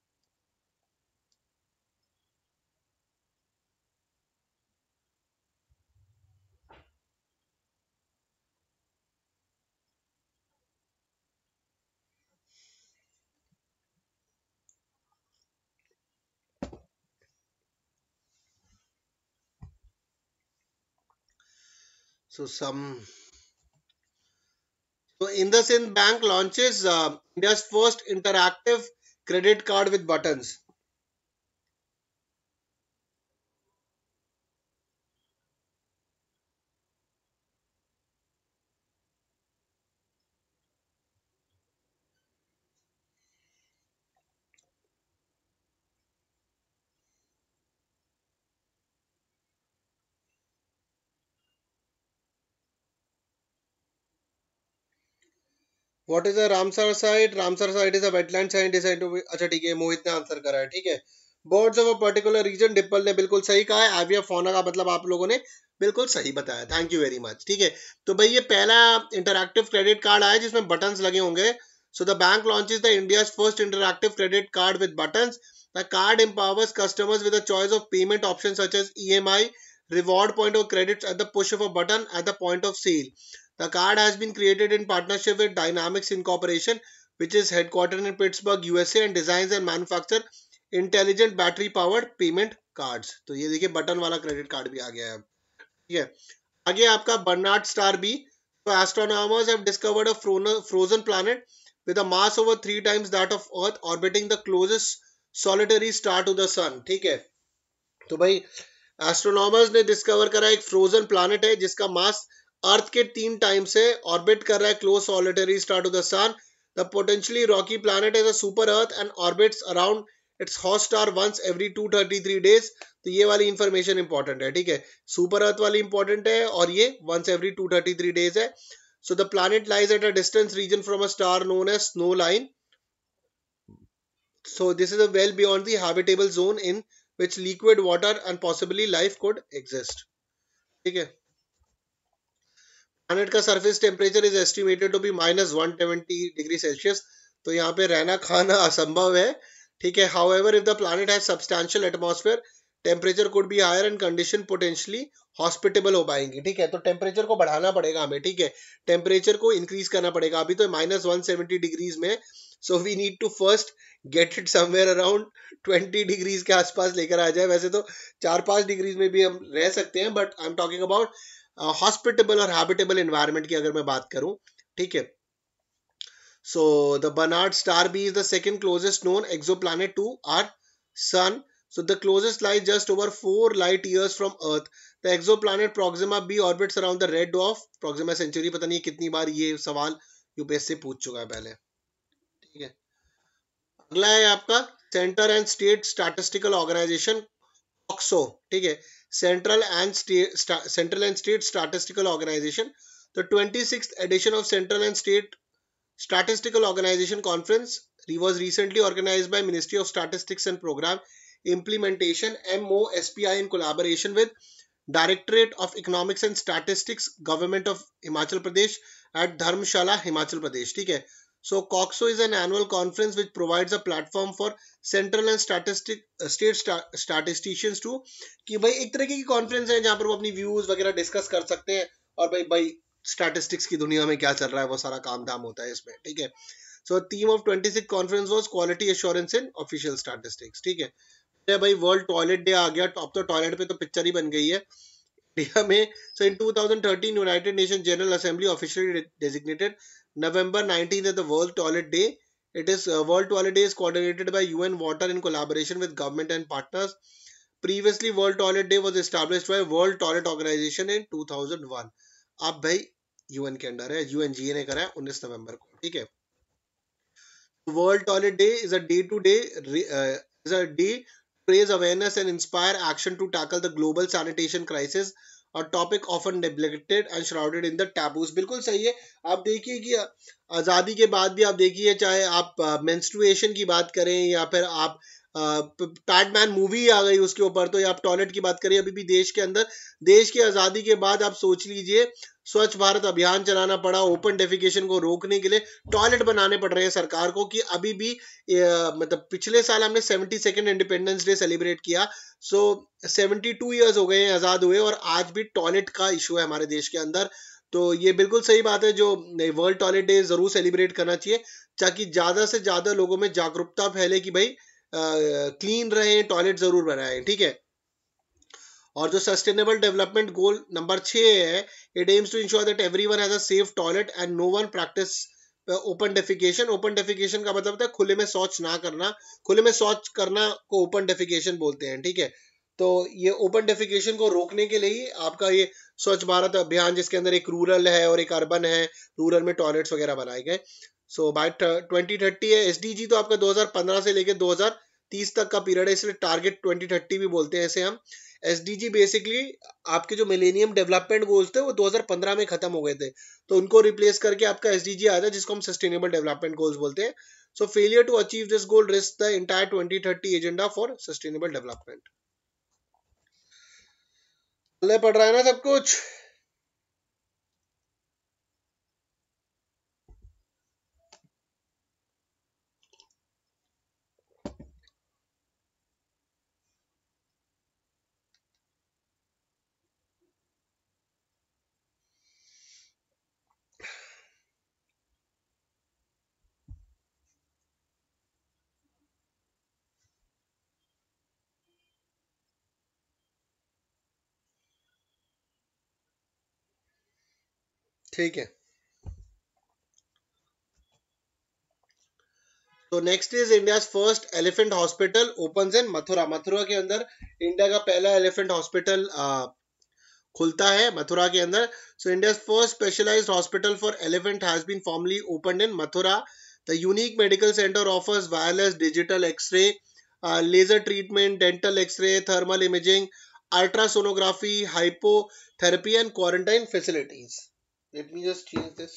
So IndusInd Bank launches India's first interactive credit card with buttons. What is a Ramsar site? Ramsar site is a wetland site designed to be. अच्छा ठीक है, मोहित ने आंसर करा है, ठीक है. Birds of a particular region, Dimple ने बिल्कुल सही कहा है. एविया फौना का मतलब आप लोगों ने बिल्कुल सही बताया, थैंक यू वेरी मच, ठीक है. तो भाई ये पहला इंटरैक्टिव क्रेडिट कार्ड आया जिसमें बटन्स लगे होंगे. So the bank launches the India's first interactive credit card with buttons. The card empowers customers with a choice of payment options such as EMI, reward point or credits at the push of a button at the point of sale. The card has been created in partnership with Dynamics Incorporation, which is headquartered in Pittsburgh, USA, and designs and manufacture intelligent battery powered payment cards. तो ये देखिए बटन वाला क्रेडिट कार्ड भी आ गया है. ठीक है. आगे आपका Barnard star B. So astronomers have discovered a frozen planet with a mass over 3 times that of Earth, orbiting the closest solitary star to the sun. ठीक है. तो भाई एस्ट्रोनॉमर्स ने डिस्कवर करा एक फ्रोजन प्लैनेट है जिसका मास अर्थ के 3 टाइम से ऑर्बिट कर रहा है close solitary star to the sun. The potentially rocky planet is a super Earth and orbits around its hot star once every 233 days. तो ये वाली इंफॉर्मेशन इंपॉर्टेंट है. ठीक है. सुपर अर्थ वाली इंपॉर्टेंट है और ये वंस एवरी 233 days है. So the planet lies at a distant region from a star known as snow line. So this is a well beyond the habitable zone in which liquid water and possibly life could exist. ठीक है. प्लैनेट का surface temperature is estimated to be -170 degree Celsius. तो यहाँ पे रहना खाना असंभव है. ठीक है. However if the planet has substantial atmosphere temperature could be higher and condition potentially hospitable हो पाएंगी. ठीक है. तो टेम्परेचर को बढ़ाना पड़ेगा हमें. ठीक है. टेम्परेचर को इंक्रीज करना पड़ेगा. अभी तो -170 डिग्रीज में. So we need to first get it somewhere around 20 degrees के आसपास लेकर आ जाए. वैसे तो 4-5 डिग्रीज में भी हम रह सकते हैं but I am talking about hospitable और हैबिटेबल एनवायरनमेंट की अगर मैं बात करूं. ठीक है. So the Barnard star B is the second closest known exoplanet to our sun. So the closest lies just over 4 light years from Earth. The exoplanet Proxima b orbits around the red dwarf Proxima Centauri. पता नहीं कितनी बार ये सवाल यूपीएससी पूछ चुका है पहले. ठीक है. अगला है आपका centre and state statistical organisation COXO. ठीक है. Central and state statistical organisation. The 26th edition of Central and State Statistical Organization Conference was recently organized by Ministry of Statistics and Program Implementation MOSPI in collaboration with Directorate of Economics and Statistics Government of Himachal Pradesh at Dharamshala, Himachal Pradesh. ठीक है. So COXO is an annual conference which provides a platform for central and state statisticians to कि भाई एक तरीके की कॉन्फ्रेंस है जहाँ पर वो अपनी व्यूज वगैरह डिस्कस कर सकते हैं और भाई स्टैटिस्टिक्स की दुनिया में क्या चल रहा है वो सारा काम धाम होता है इसमें. ठीक है. So theme of 26 conference was quality assurance in official statistics. ठीक है. भाई वर्ल्ड टॉयलेट डे आ गया. अब तो टॉयलेट पे तो पिक्चर ही बन गई है इंडिया में. So in 2013 United Nation General Assembly officially designated November 19th as the World Toilet Day. It is World Toilet Day is coordinated by UN Water in collaboration with government and partners. Previously, World Toilet Day was established by World Toilet Organization in 2001. अब भाई UN के अंडर है. UNGA ने करा है 19 नवंबर को. ठीक है. World Toilet Day is a day to raise awareness and inspire action to tackle the global sanitation crisis. और topic often neglected and shrouded in the taboos. बिल्कुल सही है. आप देखिए कि आज़ादी के बाद भी आप देखिए चाहे आप मेंस्ट्रुएशन की बात करें या फिर आप पैडमैन मूवी आ गई उसके ऊपर तो या आप टॉयलेट की बात करें. अभी भी देश के अंदर देश की आज़ादी के बाद आप सोच लीजिए स्वच्छ भारत अभियान चलाना पड़ा. ओपन डेफिकेशन को रोकने के लिए टॉयलेट बनाने पड़ रहे हैं सरकार को. कि अभी भी मतलब पिछले साल हमने 72nd इंडिपेंडेंस डे सेलिब्रेट किया. सो 72 ईयर्स हो गए हैं आज़ाद हुए और आज भी टॉयलेट का इशू है हमारे देश के अंदर. तो ये बिल्कुल सही बात है जो वर्ल्ड टॉयलेट डे जरूर सेलिब्रेट करना चाहिए ताकि ज़्यादा से ज़्यादा लोगों में जागरूकता फैले कि भाई क्लीन रहें टॉयलेट जरूर बनाएं. ठीक है. और जो सस्टेनेबल डेवलपमेंट गोल नंबर 6 है it aims to ensure that everyone has a safe toilet and no one practice open defecation. Open defecation का मतलब होता है खुले में शौच ना करना. खुले में शौच करना को ओपन डेफिकेशन बोलते हैं. ठीक है. तो ये ओपन डेफिकेशन को रोकने के लिए ही आपका ये स्वच्छ भारत अभियान जिसके अंदर एक रूरल है और एक अर्बन है. रूरल में टॉयलेट्स वगैरह बनाए गए. सो बाय 2030 है. एसडीजी तो आपका 2015 से लेकर 2030 तक का पीरियड है इसलिए टारगेट 2030 भी बोलते हैं ऐसे हम. एसडीजी बेसिकली आपके जो मिलेनियम डेवलपमेंट गोल्स थे वो 2015 में खत्म हो गए थे तो उनको रिप्लेस करके आपका एसडीजी आया था जिसको हम सस्टेनेबल डेवलपमेंट गोल्स बोलते हैं. So failure to achieve this goal risk the entire 2030 agenda for sustainable development. पढ़ रहा है ना सब कुछ. ठीक है। तो next is India first elephant hospital opens in Mathura. Mathura के अंदर इंडिया का पहला एलिफेंट हॉस्पिटल खुलता है मथुरा के अंदर। So India first specialised hospital for elephant has been formally opened in Mathura. The unique medical centre offers wireless digital x-ray, laser treatment, dental x-ray, thermal imaging, ultrasonography, hypotherapy and quarantine facilities. Let me just change this.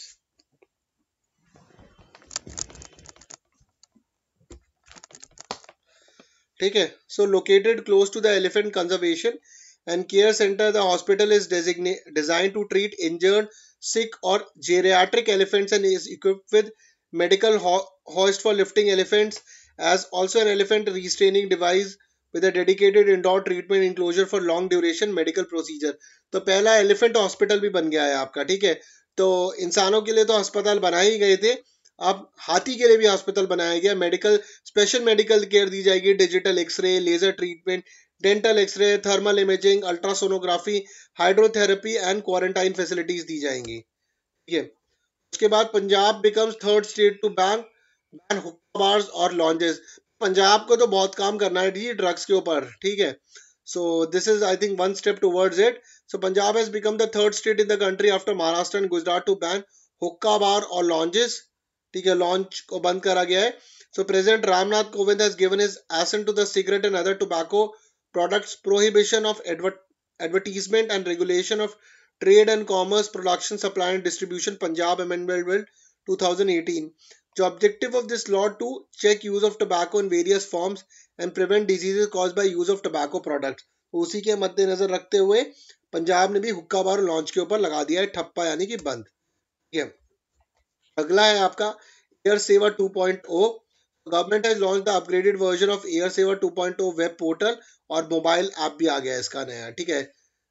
ठीक है, so located close to the elephant conservation and care center, the hospital is designed to treat injured, sick or geriatric elephants and is equipped with medical hoist for lifting elephants, as also an elephant restraining device with a dedicated indoor treatment enclosure for long duration medical procedure. तो पहला एलिफेंट हॉस्पिटल भी बन गया है आपका। ठीक है, तो इंसानों के लिए तो अस्पताल बनाए ही गए थे, अब हाथी के लिए भी हॉस्पिटल बनाया गया। मेडिकल स्पेशल मेडिकल केयर दी जाएगी, digital x-ray, laser treatment, dental x-ray, thermal imaging, ultrasonography, hydrotherapy and quarantine facilities दी जाएंगी। ठीक है, उसके बाद Punjab becomes third state to ban hookah bars और लॉन्जेस। पंजाब को तो बहुत काम करना है जी ड्रग्स के ऊपर। ठीक है, so this is I think one step towards it. So Punjab has become the third state in the country after Maharashtra and Gujarat to ban hookah bar or lounges. ठीक है, लॉन्च को बंद करा गया है। So president Ramnath Kovind has given his assent to the cigarette and other tobacco products prohibition of advertisement and regulation of trade and commerce production supply and distribution Punjab Amendment Bill 2018. The objective of this law to check use of tobacco in various forms and prevent diseases caused by use of tobacco products. उसी के मद्देनजर रखते हुए पंजाब ने भी हुक्का बार लॉन्च के ऊपर लगा दिया है ठप्पा, यानी कि बंद। ठीक है, अगला है आपका air Sewa 2.0। Government has launch the upgraded version of air Sewa 2.0 web portal और मोबाइल ऐप भी आ गया है इसका नया। ठीक है,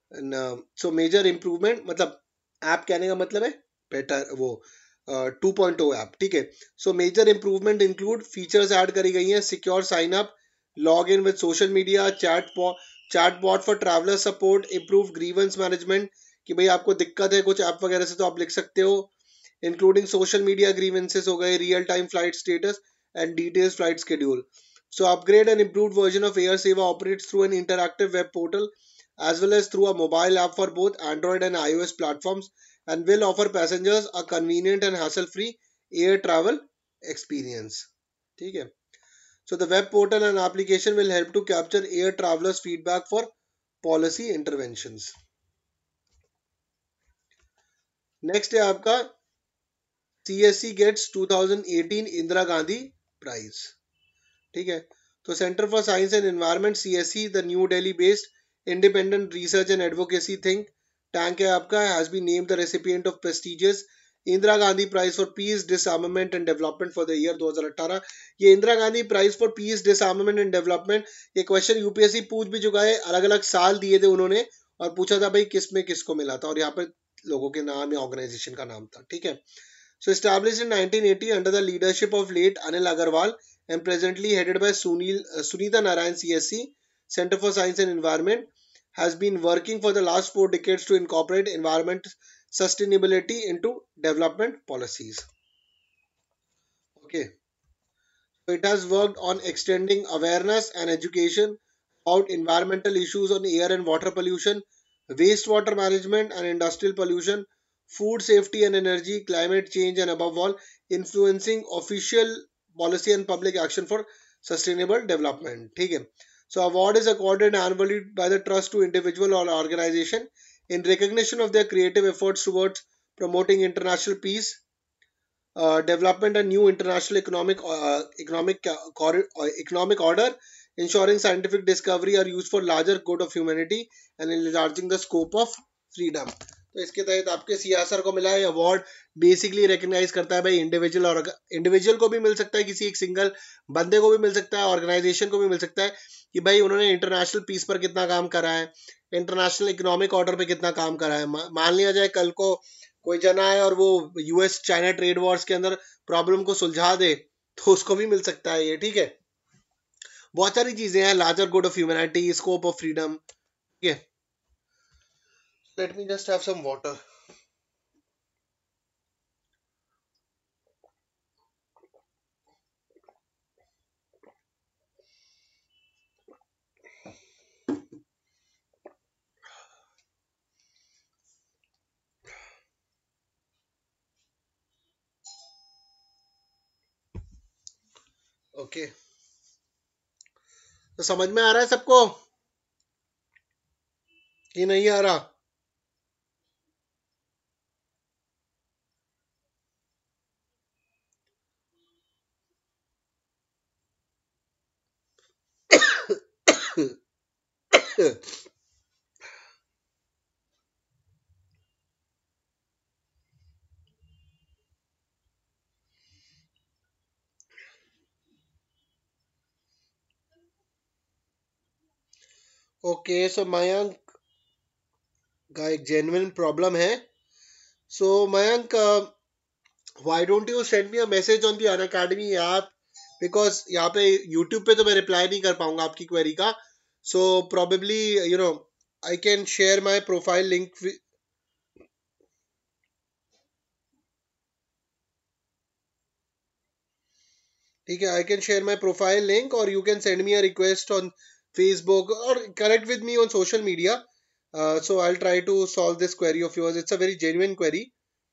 सो मेजर इंप्रूवमेंट, मतलब ऐप कहने का मतलब है बेटर वो 2.0 ऐप। ठीक है, so major improvement include features add करी गई हैं, secure sign up, log in with social media, chat bot for traveller support, improve grievance management, कि भाई आपको दिक्कत है कुछ ऐप वगैरह से तो आप लिख सकते हो, इंक्लूडिंग सोशल मीडिया ग्रीवेंसेस हो गए, real time flight status and details flight schedule. So upgrade and improved version of AirSaver operates through an interactive web portal as well as through a mobile app for both Android and iOS platforms and will offer passengers a convenient and hassle-free air travel experience. ठीक है, so the web portal and application will help to capture air travelers' feedback for policy interventions. Next है आपका CSC gets 2018 Indira Gandhi prize. ठीक है, तो centre for science and environment CSC, the new Delhi based independent research and advocacy think tank है आपका, has been named the recipient of prestigious Indira Gandhi prize for peace disarmament and development for the year 2018। ये Indira Gandhi prize for peace disarmament and development, ये क्वेश्चन यूपीएससी पूछ भी चुका है, अलग अलग साल दिए थे उन्होंने और पूछा था भाई किस में किसको मिला था, और यहाँ पे लोगों के नाम या ऑर्गेनाइजेशन का नाम था। ठीक है, so established in 1980 under the leadership of late Anil Agarwal and presently headed by Sunita Narayan CSC, Center for Science and Environment, has been working for the last 4 decades to incorporate environment sustainability into development policies. Okay, so it has worked on extending awareness and education about environmental issues on air and water pollution, wastewater management and industrial pollution, food safety and energy, climate change, and above all, influencing official policy and public action for sustainable development. ठीक है, so award is accorded annually by the trust to individual or organization in recognition of their creative efforts towards promoting international peace, development and new international economic order, ensuring scientific discovery are used for larger good of humanity and enlarging the scope of freedom. तो इसके तहत आपके सीआईआर को मिला है अवार्ड, बेसिकली रिकग्नाइज करता है भाई इंडिविजुअल, और इंडिविजुअल को भी मिल सकता है, किसी एक सिंगल बंदे को भी मिल सकता है, ऑर्गेनाइजेशन को भी मिल सकता है कि भाई उन्होंने इंटरनेशनल पीस पर कितना काम करा है, इंटरनेशनल इकोनॉमिक ऑर्डर पे कितना काम करा है। मान लिया जाए कल को कोई जना है और वो यूएस चाइना ट्रेड वॉर्स के अंदर प्रॉब्लम को सुलझा दे तो उसको भी मिल सकता है ये। ठीक है, बहुत सारी चीजें हैं, larger good of humanity, scope of freedom. ठीक है, let me just have some water. Okay, तो समझ में आ रहा है सबको कि नहीं आ रहा? ओके, सो मयंक का एक जेन्युइन प्रॉब्लम है. So Mayank, why don't you send me a message on the Unacademy app, because यहाँ पे यूट्यूब पे तो मैं रिप्लाई नहीं कर पाऊंगा आपकी क्वेरी का. So probably you know I can share my profile link. ठीक है, I can share my profile link और you can send me a request on Facebook और connect with me on social media. So I'll try to solve this query of yours. It's a very genuine query.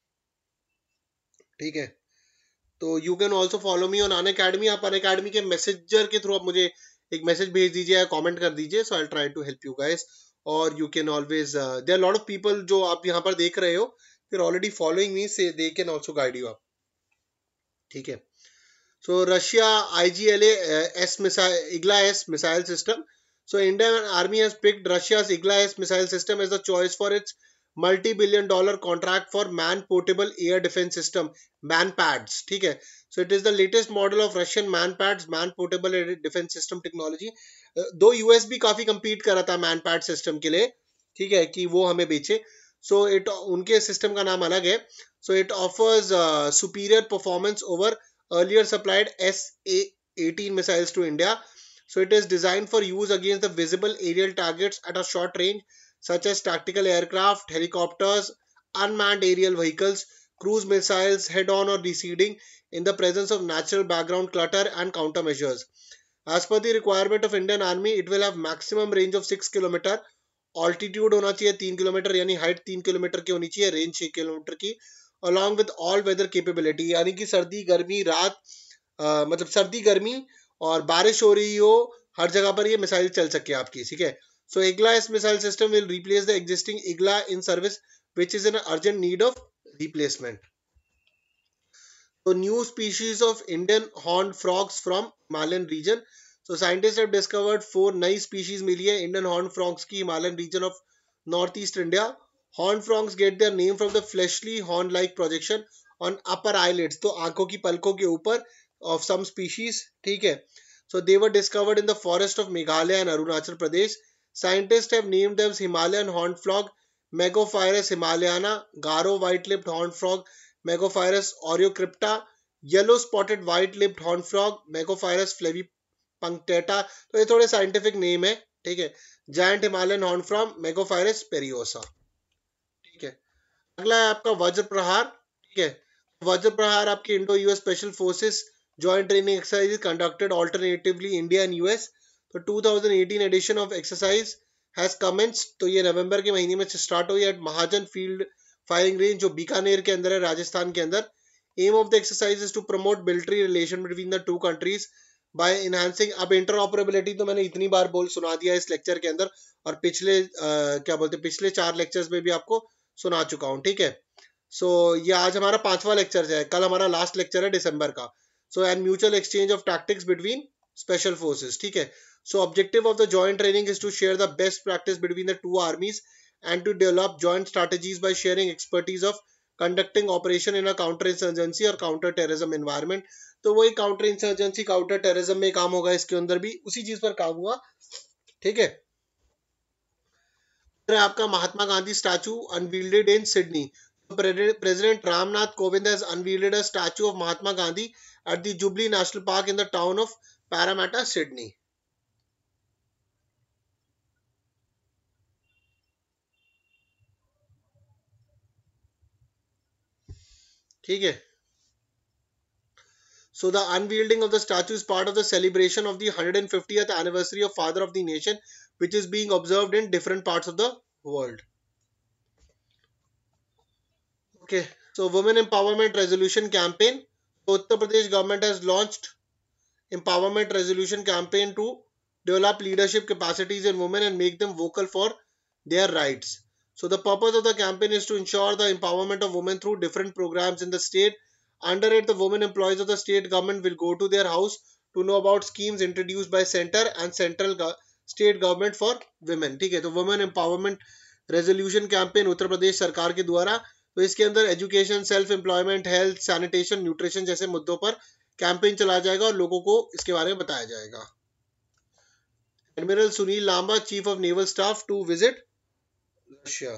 ठीक है, तो you can also follow me on Unacademy. आप अन अकेडमी के मैसेजर के थ्रू आप मुझे एक मैसेज भेज दीजिए या कमेंट कर दीजिए. So I try to help you guys. और you can always, there are lot of people जो आप यहाँ पर देख रहे हो, फिर already following me, say they can also guide you आप. ठीक है. So Russia IGLA S missile Igla S missile system. So Indian Army has picked Russia's Igla S missile system as the choice for its multi-billion-dollar contract for man-portable air defense system, MANPADS. ठीक है. So it is the latest model of Russian MANPADS, man-portable air defense system technology. दो US भी काफी compete कर रहा था MANPAD system के लिए, ठीक है, कि वो हमें बेचे. So it उनके system का नाम अलग है. So it offers superior performance over earlier supplied SA-18 missiles to India. So it is designed for use against the visible aerial targets at a short range, such as tactical aircraft, helicopters, unmanned aerial vehicles, cruise missiles, head-on or receding in the presence of natural background clutter and countermeasures. As per the requirement of Indian Army, it will have maximum range of 6 kilometer. Altitude होना चाहिए 3 किलोमीटर, यानी हाइट 3 किलोमीटर की होनी चाहिए, रेंज 6 किलोमीटर की, along with all weather capability, यानी कि सर्दी गर्मी रात, मतलब सर्दी गर्मी और बारिश हो रही हो, हर जगह पर ये मिसाइल चल सके आपकी. ठीक है. So Igla is missile system will replace the existing Igla in service which is in urgent need of replacement. So new species of Indian horned frogs from Himalayan region. So scientists have discovered 4 नई species मिली है Indian horned frogs की Himalayan region of northeast India. Horned frogs get their name from the fleshly horn-like projection on upper eyelids. तो आंखों की पलकों के ऊपर of some species. ठीक है. So they were discovered in the forest of Meghalaya and Arunachal Pradesh. Scientists have named them Himalayan horned frog, Megaphyrus himalayana, Garo white-lipped horned frog, Megaphyrus oreocrypta, yellow spotted white lipped horn frog, Megophrys flavipunctata. तो ये थोड़े साइंटिफिक नेम है. ठीक है. Giant Himalayan horn frog, Megophrys periosa. ठीक है. अगला है आपका वज्र प्रहार. ठीक है. वज्र प्रहार आपकी Indo US special forces joint training exercise conducted alternatively India and US. तो 2018 edition of exercise has commenced. तो ये नवंबर के महीने में स्टार्ट हुई at Mahajan field firing range, जो बीकानेर के अंदर है, राजस्थान के अंदर. Aim of the exercise is to promote military relation between the two countries by enhancing. अब interoperability तो मैंने इतनी बार बोल सुना दिया इस लेक्चर के अंदर, और पिछले क्या बोलते हैं, पिछले 4 लेक्चर्स में भी आपको सुना चुका हूँ. ठीक है. सो ये आज हमारा 5वां लेक्चर है, कल हमारा लास्ट लेक्चर है दिसंबर का. So and mutual exchange of tactics between special forces. ठीक है. So objective of the joint training is to share the best practice between the two armies and to develop joint strategies by sharing expertise of conducting operation in a counter insurgency और counter terrorism environment. तो वही counter insurgency counter terrorism में काम होगा, इसके अंदर भी उसी चीज पर काम हुआ. ठीक है. फिर आपका Mahatma Gandhi statue unveiled in Sydney. President Ramnath Kovind has unveiled a statue of Mahatma Gandhi at the Jubilee National Park in the town of Parramatta, Sydney. ठीक है. So the unveiling of the statue is part of the celebration of the 150th anniversary of Father of the Nation, which is being observed in different parts of the world. Okay, so Women Empowerment Resolution Campaign. So Uttar Pradesh government has launched empowerment resolution campaign to develop leadership capacities in women and make them vocal for their rights. So the purpose of the campaign is to ensure the empowerment of women through different programs in the state. Under it, the women employees of the state government will go to their house to know about schemes introduced by center and state government for women. ठीक है, तो women empowerment resolution campaign Uttar Pradesh सरकार के द्वारा, तो इसके अंदर education, self employment, health, sanitation, nutrition जैसे मुद्दों पर कैंपेन चलाया जाएगा और लोगों को इसके बारे में बताया जाएगा. Admiral Sunil Lanba, chief of naval staff, to visit Russia.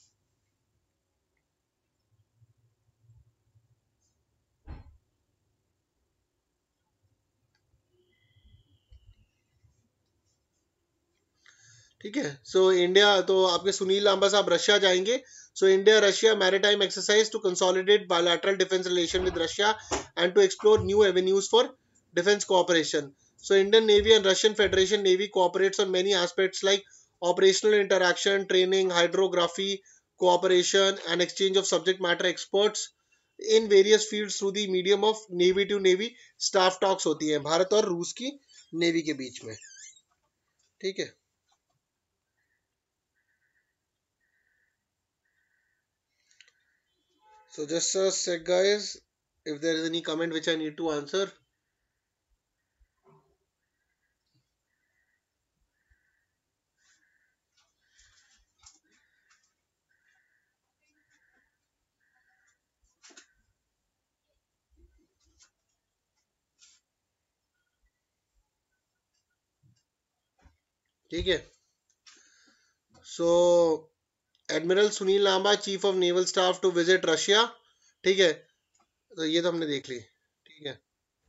ठीक है, सो इंडिया, तो आपके सुनील लांबा साहब रशिया जाएंगे. So India Russia maritime exercise to consolidate bilateral defence relation with Russia and to explore new avenues for defence cooperation. So Indian Navy and Russian Federation Navy cooperates on many aspects like operational interaction, training, hydrography, cooperation and exchange of subject matter experts in various fields through the medium of Navy to Navy staff talks होती हैं भारत और रूस की नेवी के बीच में. ठीक है, so just a sec guys, if there is any comment which I need to answer. ठीक है, so admiral Sunil Lanba, chief of naval staff, to visit Russia. ठीक है, तो ये तो हमने देख ली. ठीक है,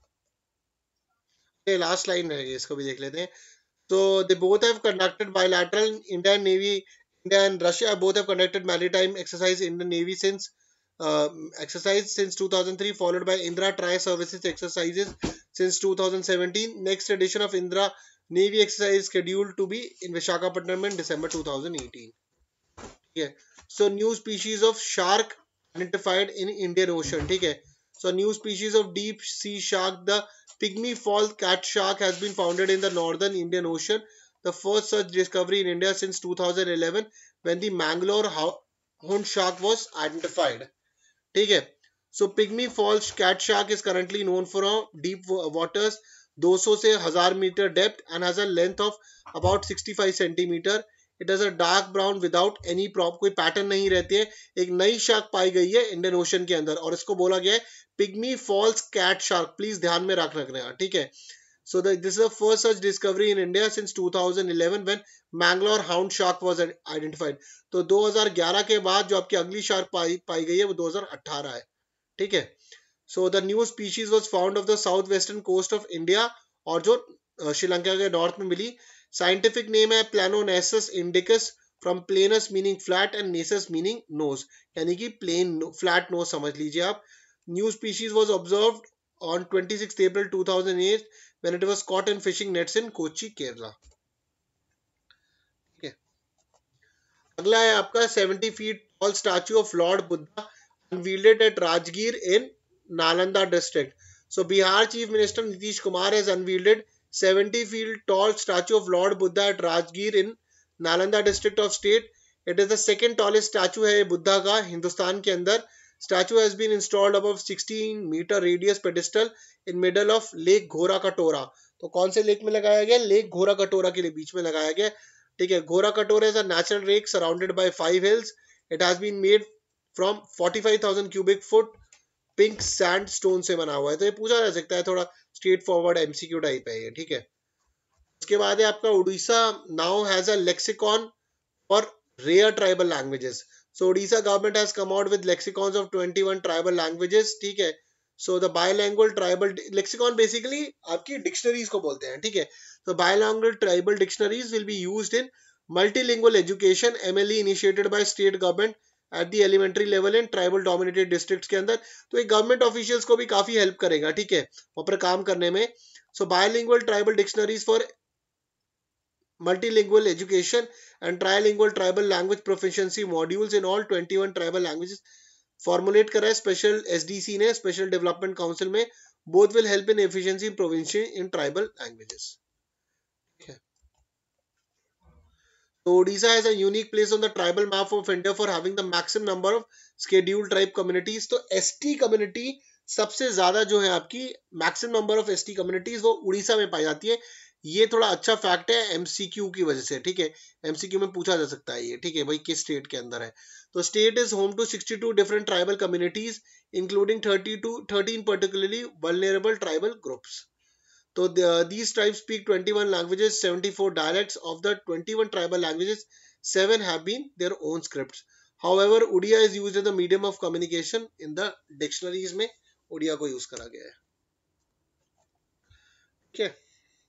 ये लास्ट लाइन है, इसको भी देख लेते हैं. So they both have conducted bilateral India and Russia both have conducted maritime exercise in the Navy since 2003, followed by Indra Tri-Services exercises since 2017. Next edition of Indra Navy exercise is scheduled to be in Visakhapatnam in December 2018. ठीक है, so new species of shark identified in Indian Ocean. ठीक है, so new species of deep sea shark, the pygmy false cat shark, has been founded in the northern Indian Ocean, the first such discovery in India since 2011 when the Mangalore hound shark was identified. ठीक है, so pygmy false cat shark is currently known for deep waters 200 से 1000 metre depth and has a length of about 65 centimetre. It is a dark brown without any prop, कोई पैटर्न नहीं रहती है. एक नई शार्क पाई गई है इंडियन ओशन के अंदर और इसको बोला गया है pygmy false cat shark. Please ध्यान में रखना. ठीक है, so this is the first such discovery in India since 2011 when Mangalore hound shark was identified. तो 2011 के बाद जो आपकी अगली शार्क पाई गई है वो 2018 है. ठीक है, so the new species was found off the south western coast of India और जो श्रीलंका के नॉर्थ में मिली. साइंटिफिक नेम है Planonasus indicus, from planus meaning flat and nasus meaning nose, यानी कि प्लेन फ्लैट नोज समझ लीजिए आप. New species was observed on 26 April 2008 when it was caught in fishing nets in Kochi, Kerala. Okay. अगला है आपका 70 feet tall statue of Lord Buddha unveiled at Rajgir in Nalanda district. So Bihar Chief Minister Nitish Kumar has unveiled 70 feet tall statue of Lord Buddha at Rajgir in Nalanda district of state. It is the second tallest statue है बुद्धा का हिंदुस्तान के अंदर. Statue has been installed above 16-meter radius pedestal in middle of Lake घोरा कटोरा. तो कौन से लेक में लगाया गया? लेक घोरा कटोरा के लिए बीच में लगाया गया. ठीक है, घोरा कटोरा is a natural lake surrounded by 5 hills. It has been made from 45,000 cubic foot pink sandstone से बना हुआ है. तो ये पूछा जा सकता है, थोड़ा स्ट्रेट फॉरवर्ड एमसीक्यू टाइप है ये. ठीक है, उसके बाद है आपका Orissa now has a lexicon for rare tribal languages. So Orissa government has come out with lexicons of 21 tribal languages. ठीक है, so the bilingual tribal lexicon basically आपकी डिक्शनरीज को बोलते हैं. ठीक है, तो bilingual tribal dictionaries will be used in multilingual education MLE initiated by state government at the elementary level in tribal dominated districts के अंदर. तो एक गवर्नमेंट ऑफिशियल्स को भी काफी हेल्प करेगा. ठीक है, वहां पर काम करने में. So bilingual tribal dictionaries for multilingual education and trilingual tribal language proficiency modules in all 21 tribal languages formulate करा है स्पेशल एसडीसी ने, स्पेशल डेवलपमेंट काउंसिल में. Both will help in efficiency in provincial in tribal languages. Okay. So Odisha has a unique place on the tribal map of India for having the maximum number of scheduled tribe communities. तो ST community सबसे ज्यादा जो है आपकी maximum number of ST communities वो उड़ीसा में पाई जाती है. ये थोड़ा अच्छा फैक्ट है एमसीक्यू की वजह से. ठीक है, एमसीक्यू में पूछा जा सकता है ये. ठीक है भाई, किस स्टेट के अंदर है. तो state is home to 62 different tribal communities including 13 particularly vulnerable tribal groups. So these tribes speak 21 languages, 74 dialects. Of the 21 tribal languages, 7 have been their own scripts. However, Odia is used as a medium of communication in the dictionaries में Odia को use करा गया है. ठीक है.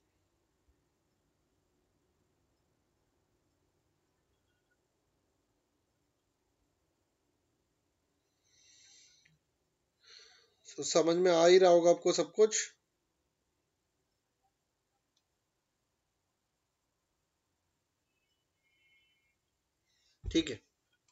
So, समझ में आ ही रहा होगा आपको सब कुछ. ठीक है.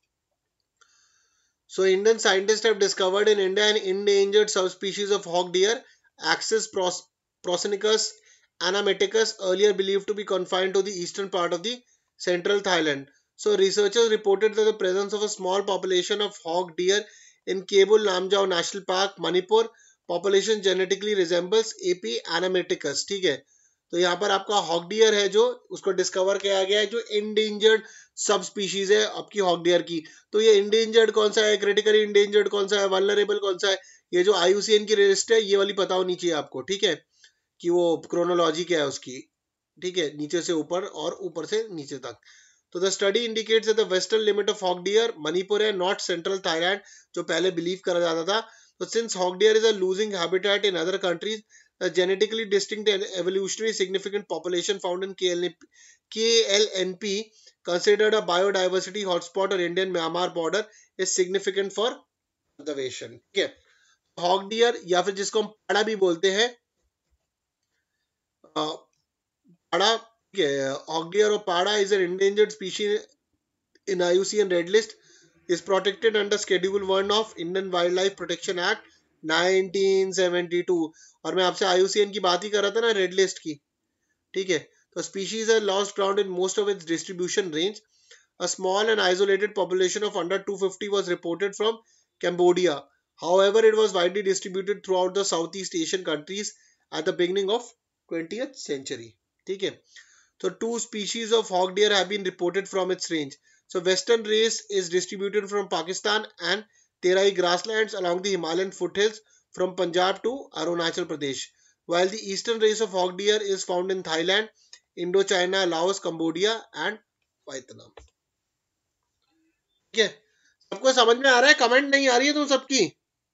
So Indian scientists have discovered in India an endangered subspecies of hawk deer, Axis prosenicus anameticus, earlier believed to be confined to the eastern part of the central Thailand. So researchers reported that the presence of a small population of hawk deer in Kebul Namjao National Park, Manipur, population genetically resembles AP anameticus. ठीक है, तो यहाँ पर आपका हॉक डियर है जो उसको डिस्कवर किया गया है, जो इंडेंजर्ड सब स्पीशीज है आपकी हॉक डियर की. तो ये इंडेंजर्ड कौन सा है, क्रिटिकली इंडेंजर्ड कौन सा है, वल्नरेबल कौन सा है, ये जो IUCN की लिस्ट है ये वाली पता होनी चाहिए आपको. ठीक है, कि वो क्रोनोलॉजी क्या है उसकी. ठीक है, नीचे से ऊपर और ऊपर से नीचे तक. तो the study indicates that the western limit of hog deer Manipur है, नॉट सेंट्रल थाईलैंड जो पहले बिलीव करा जाता था. तो since hog deer is a losing habitat in other countries, a genetically distinct and evolutionary significant population found in KLNP, considered a biodiversity hotspot on Indian Myanmar border, is significant for conservation. ठीक है, हॉक डियर या फिर जिसको हम पाड़ा भी बोलते हैं, पाड़ा. ठीक है, हॉक डियर और Para is an endangered species in IUCN Red List, is protected under Schedule 1 of Indian Wildlife Protection Act 1972. और मैं आपसे IUCN की बात ही कर रहा था ना, रेड लिस्ट की. ठीक है, तो species are lost ground in most of its distribution range. A small and isolated population of under 250 was reported from Cambodia. However, it was widely distributed throughout the Southeast Asian countries at the beginning of 20th century. ठीक है, so 2 species of hawk deer have been reported from its range. So western race is distributed from Pakistan and Terai grasslands along the Himalayan foothills from Punjab to Arunachal Pradesh, while the eastern race of hawk deer is found in Thailand, Indochina, Laos, Cambodia and Vietnam. ठीक है, सबको समझ में आ रहा है? कमेंट नहीं आ रही है तुम सबकी?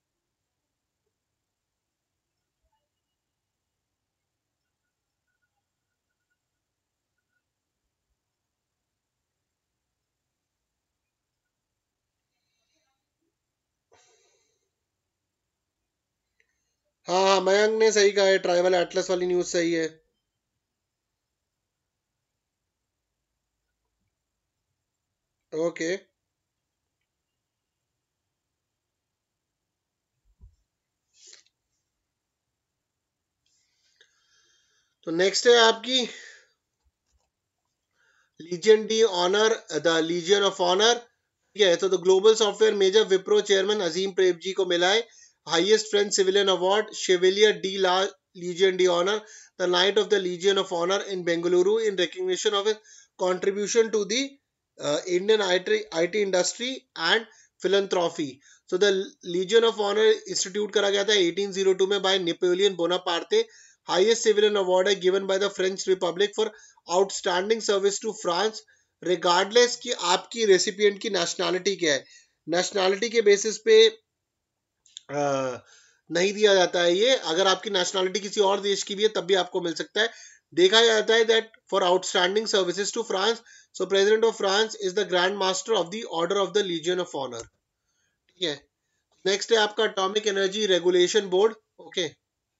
हाँ हाँ, मयंक ने सही कहा है, ट्राइबल एटलस वाली न्यूज सही है. ओके, तो नेक्स्ट है आपकी legion de honour, the legion of honour. ठीक है, तो the global software major Wipro chairman Azim Premji को मिला है highest French civilian award chevalier de la legion de honour, the knight of the legion of honour in Bengaluru in recognition of his contribution to the Indian IT industry and philanthropy. So the Legion of Honor institute करा गया था 1802 में by Napoleon Bonaparte. Highest civilian award है given by the French Republic for outstanding service to France, regardless कि आपकी रेसिपिएंट की नेशनैलिटी क्या है. नेशनैलिटी के बेसिस पे नहीं दिया जाता है ये. अगर आपकी नेशनैलिटी किसी और देश की भी है तब भी आपको मिल सकता है. देखा जाता है that for outstanding services to France, so president of France is the grand master of the order of the legion of honour. ठीक है, नेक्स्ट है आपका atomic energy regulation board. Okay,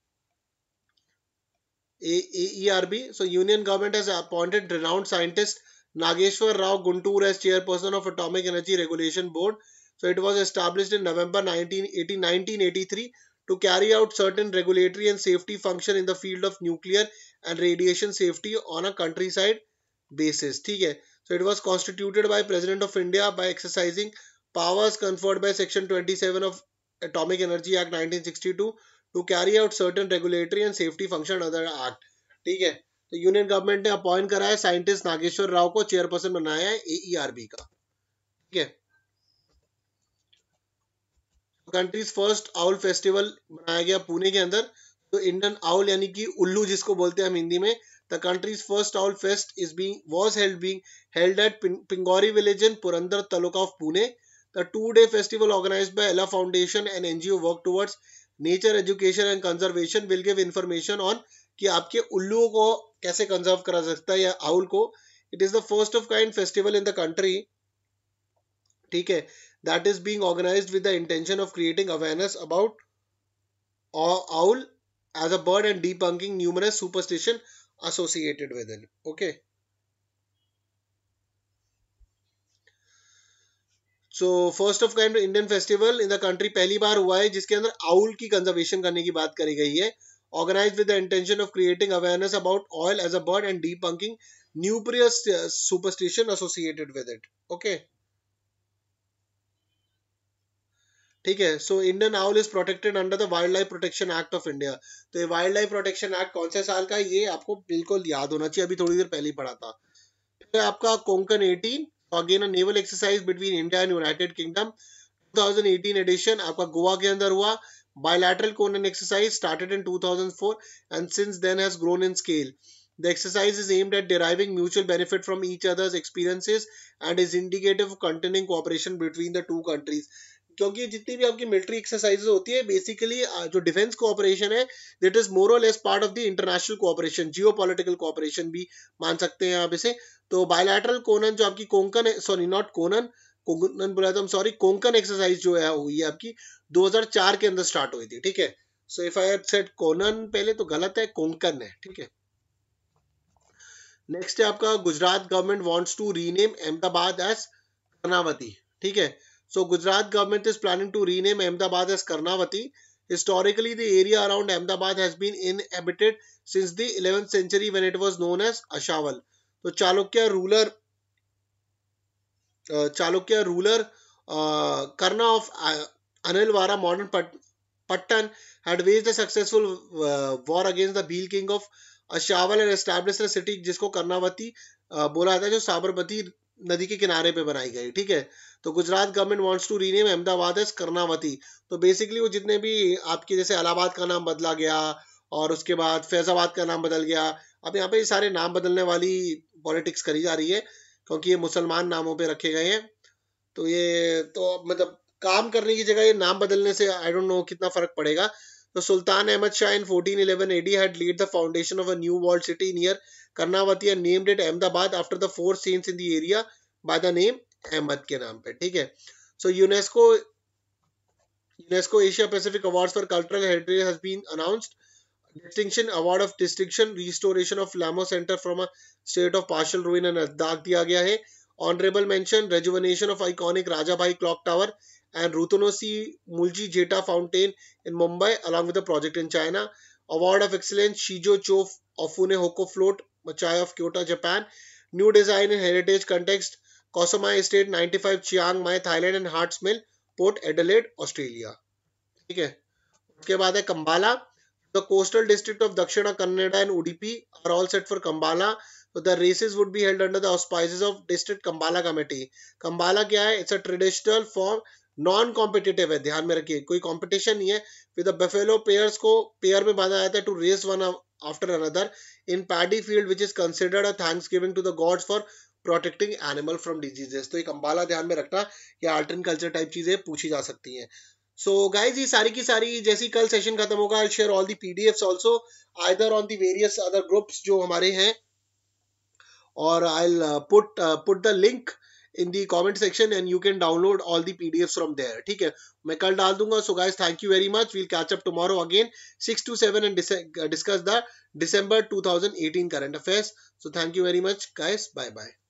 AERB. So union government has appointed renowned scientist Nageshwar Rao Guntur as chairperson of Atomic Energy Regulation Board. So it was established in November 1983 to carry out certain regulatory and safety function in the field of nuclear and radiation safety on a countryside basis. ठीक है. So it was constituted by President of India by exercising powers conferred by Section 27 of Atomic Energy Act 1962 to carry out certain regulatory and safety function under the act. ठीक है. तो यूनियन गवर्नमेंट ने अपॉइंट करा है साइंटिस्ट नागेश्वर राव को, चेयरपर्सन बनाया है AERB का. ठीक है. कंट्रीज फर्स्ट आउल फेस्टिवल मनाया गया पुणे के अंदर. तो इंडियन आउल यानी कि उल्लू जिसको बोलते हैं हम हिंदी में, the countries first owl fest is was held at Pingori village in Purandar Taluka of Pune. The 2-day festival organized by Ella Foundation and NGO work towards nature education and conservation will give information on कि आपके उल्लुओं को कैसे कंजर्व करा सकता है या आउल को. It is the first of kind festival in the country. ठीक है. That is being organised with the intention of creating awareness about owl as a bird and debunking numerous superstition associated with it. Okay. So first of kind Indian festival in the country पहली बार हुआ है जिसके अंदर owl की conservation करने की बात करी गई है. Organized with the intention of creating awareness about owl as a bird and debunking numerous superstition associated with it. Okay. ठीक है. So Indian owl is protected under the wild life protection act of India. तो ये वाइल्ड लाइफ प्रोटेक्शन एक्ट कौन से साल का है ये आपको बिल्कुल याद होना चाहिए, अभी थोड़ी देर पहले ही पढ़ा था. फिर आपका Konkan 18, again a naval exercise between India and United Kingdom. 2018 edition आपका गोवा के अंदर हुआ. Bilateral Konan exercise started in 2004 and since then has grown in scale. The exercise is aimed at deriving mutual benefit from each other's experiences and is indicative of continuing cooperation between the two countries. क्योंकि जितनी भी आपकी मिलिट्री एक्सरसाइजेज होती है बेसिकली जो डिफेंस कोऑपरेशन है दैट इज मोर और less part of the international cooperation, geopolitical cooperation भी मान सकते हैं आप इसे. तो बायलैटरल कोनन जो आपकी कोंकण, सॉरी नॉट कोनन, कोंकण बोला था, सॉरी, कोंकण एक्सरसाइज जो है हुई है आपकी 2004 के अंदर स्टार्ट हुई थी. ठीक है. So if I had said कोनन पहले तो गलत है, कोंकण है. ठीक है. नेक्स्ट है आपका Gujarat government wants to rename Ahmedabad as Karnavati. ठीक है. So Gujarat government is planning to rename Ahmedabad as Karnavati. Historically, the area around Ahmedabad has been inhabited since the 11th century when it was known as Ashawal. So Chalukya ruler Karna of Anilwara, modern Pattan, had waged a successful war against the Bhil king of Ashawal and established a city जिसको कर्नावती बोला जाता है, जो साबरमती नदी के किनारे पे बनाई गई. ठीक है. तो Gujarat government wants to rename Ahmedabad as Karnavati. तो बेसिकली वो जितने भी आपके जैसे इलाहाबाद का नाम बदला गया और उसके बाद फैजाबाद का नाम बदल गया, अब यहाँ पे सारे नाम बदलने वाली पॉलिटिक्स करी जा रही है क्योंकि ये मुसलमान नामों पे रखे गए हैं. तो ये तो मतलब काम करने की जगह ये नाम बदलने से आई डोंट नो कितना फर्क पड़ेगा. तो सुल्तान Ahmad Shah in 1411 AD had laid the foundation of a new walled city near Karnavati and named it Ahmedabad after the 4 saints in the area by the name Ahmad के नाम पे. ठीक है. So UNESCO Asia Pacific awards for cultural heritage has been announced. Distinction award of distinction restoration of LAMO centre from a state of partial ruin and Ladakh दिया गया है. Honourable mention rejuvenation of iconic Rajabai clock tower and Rutonosi Mulji Jeta Fountain in Mumbai along with the project in China. Award of Excellence Shijo Cho Ofune Hoko Float Machai of Kyoto, Japan. New design in heritage context Kosama Estate 95 Chiang Mai, Thailand and Harts Mill, Port Adelaide, Australia. ठीक है. उसके बाद है Kambala. The coastal district of Dakshina Kannada and Udupi are all set for Kambala. So the races would be held under the auspices of District Kambala Committee. Kambala क्या है? It's a traditional form, non competitive है, ध्यान में रखिए, कोई कंपटीशन नहीं है. विद द बफेलो पेयर्स को पेयर में बांधा जाता है to race one after another in paddy field which is considered a thanksgiving to the gods for protecting animal from diseases. तो एक अंबाला ध्यान में रखना, या आर्ट एंड कल्चर टाइप चीजें पूछी जा सकती हैं. सो गाइज ये सारी की सारी जैसी कल सेशन खत्म होगा I share all the PDFs also either on the various other groups जो हमारे हैं, और I put the link in the comment section and you can download all the PDFs from there. ठीक है, मैं कल डाल दूंगा. So guys, thank you very much. We'll catch up tomorrow again 6 to 7 and discuss the December 2018 current affairs. So thank you very much guys. Bye bye.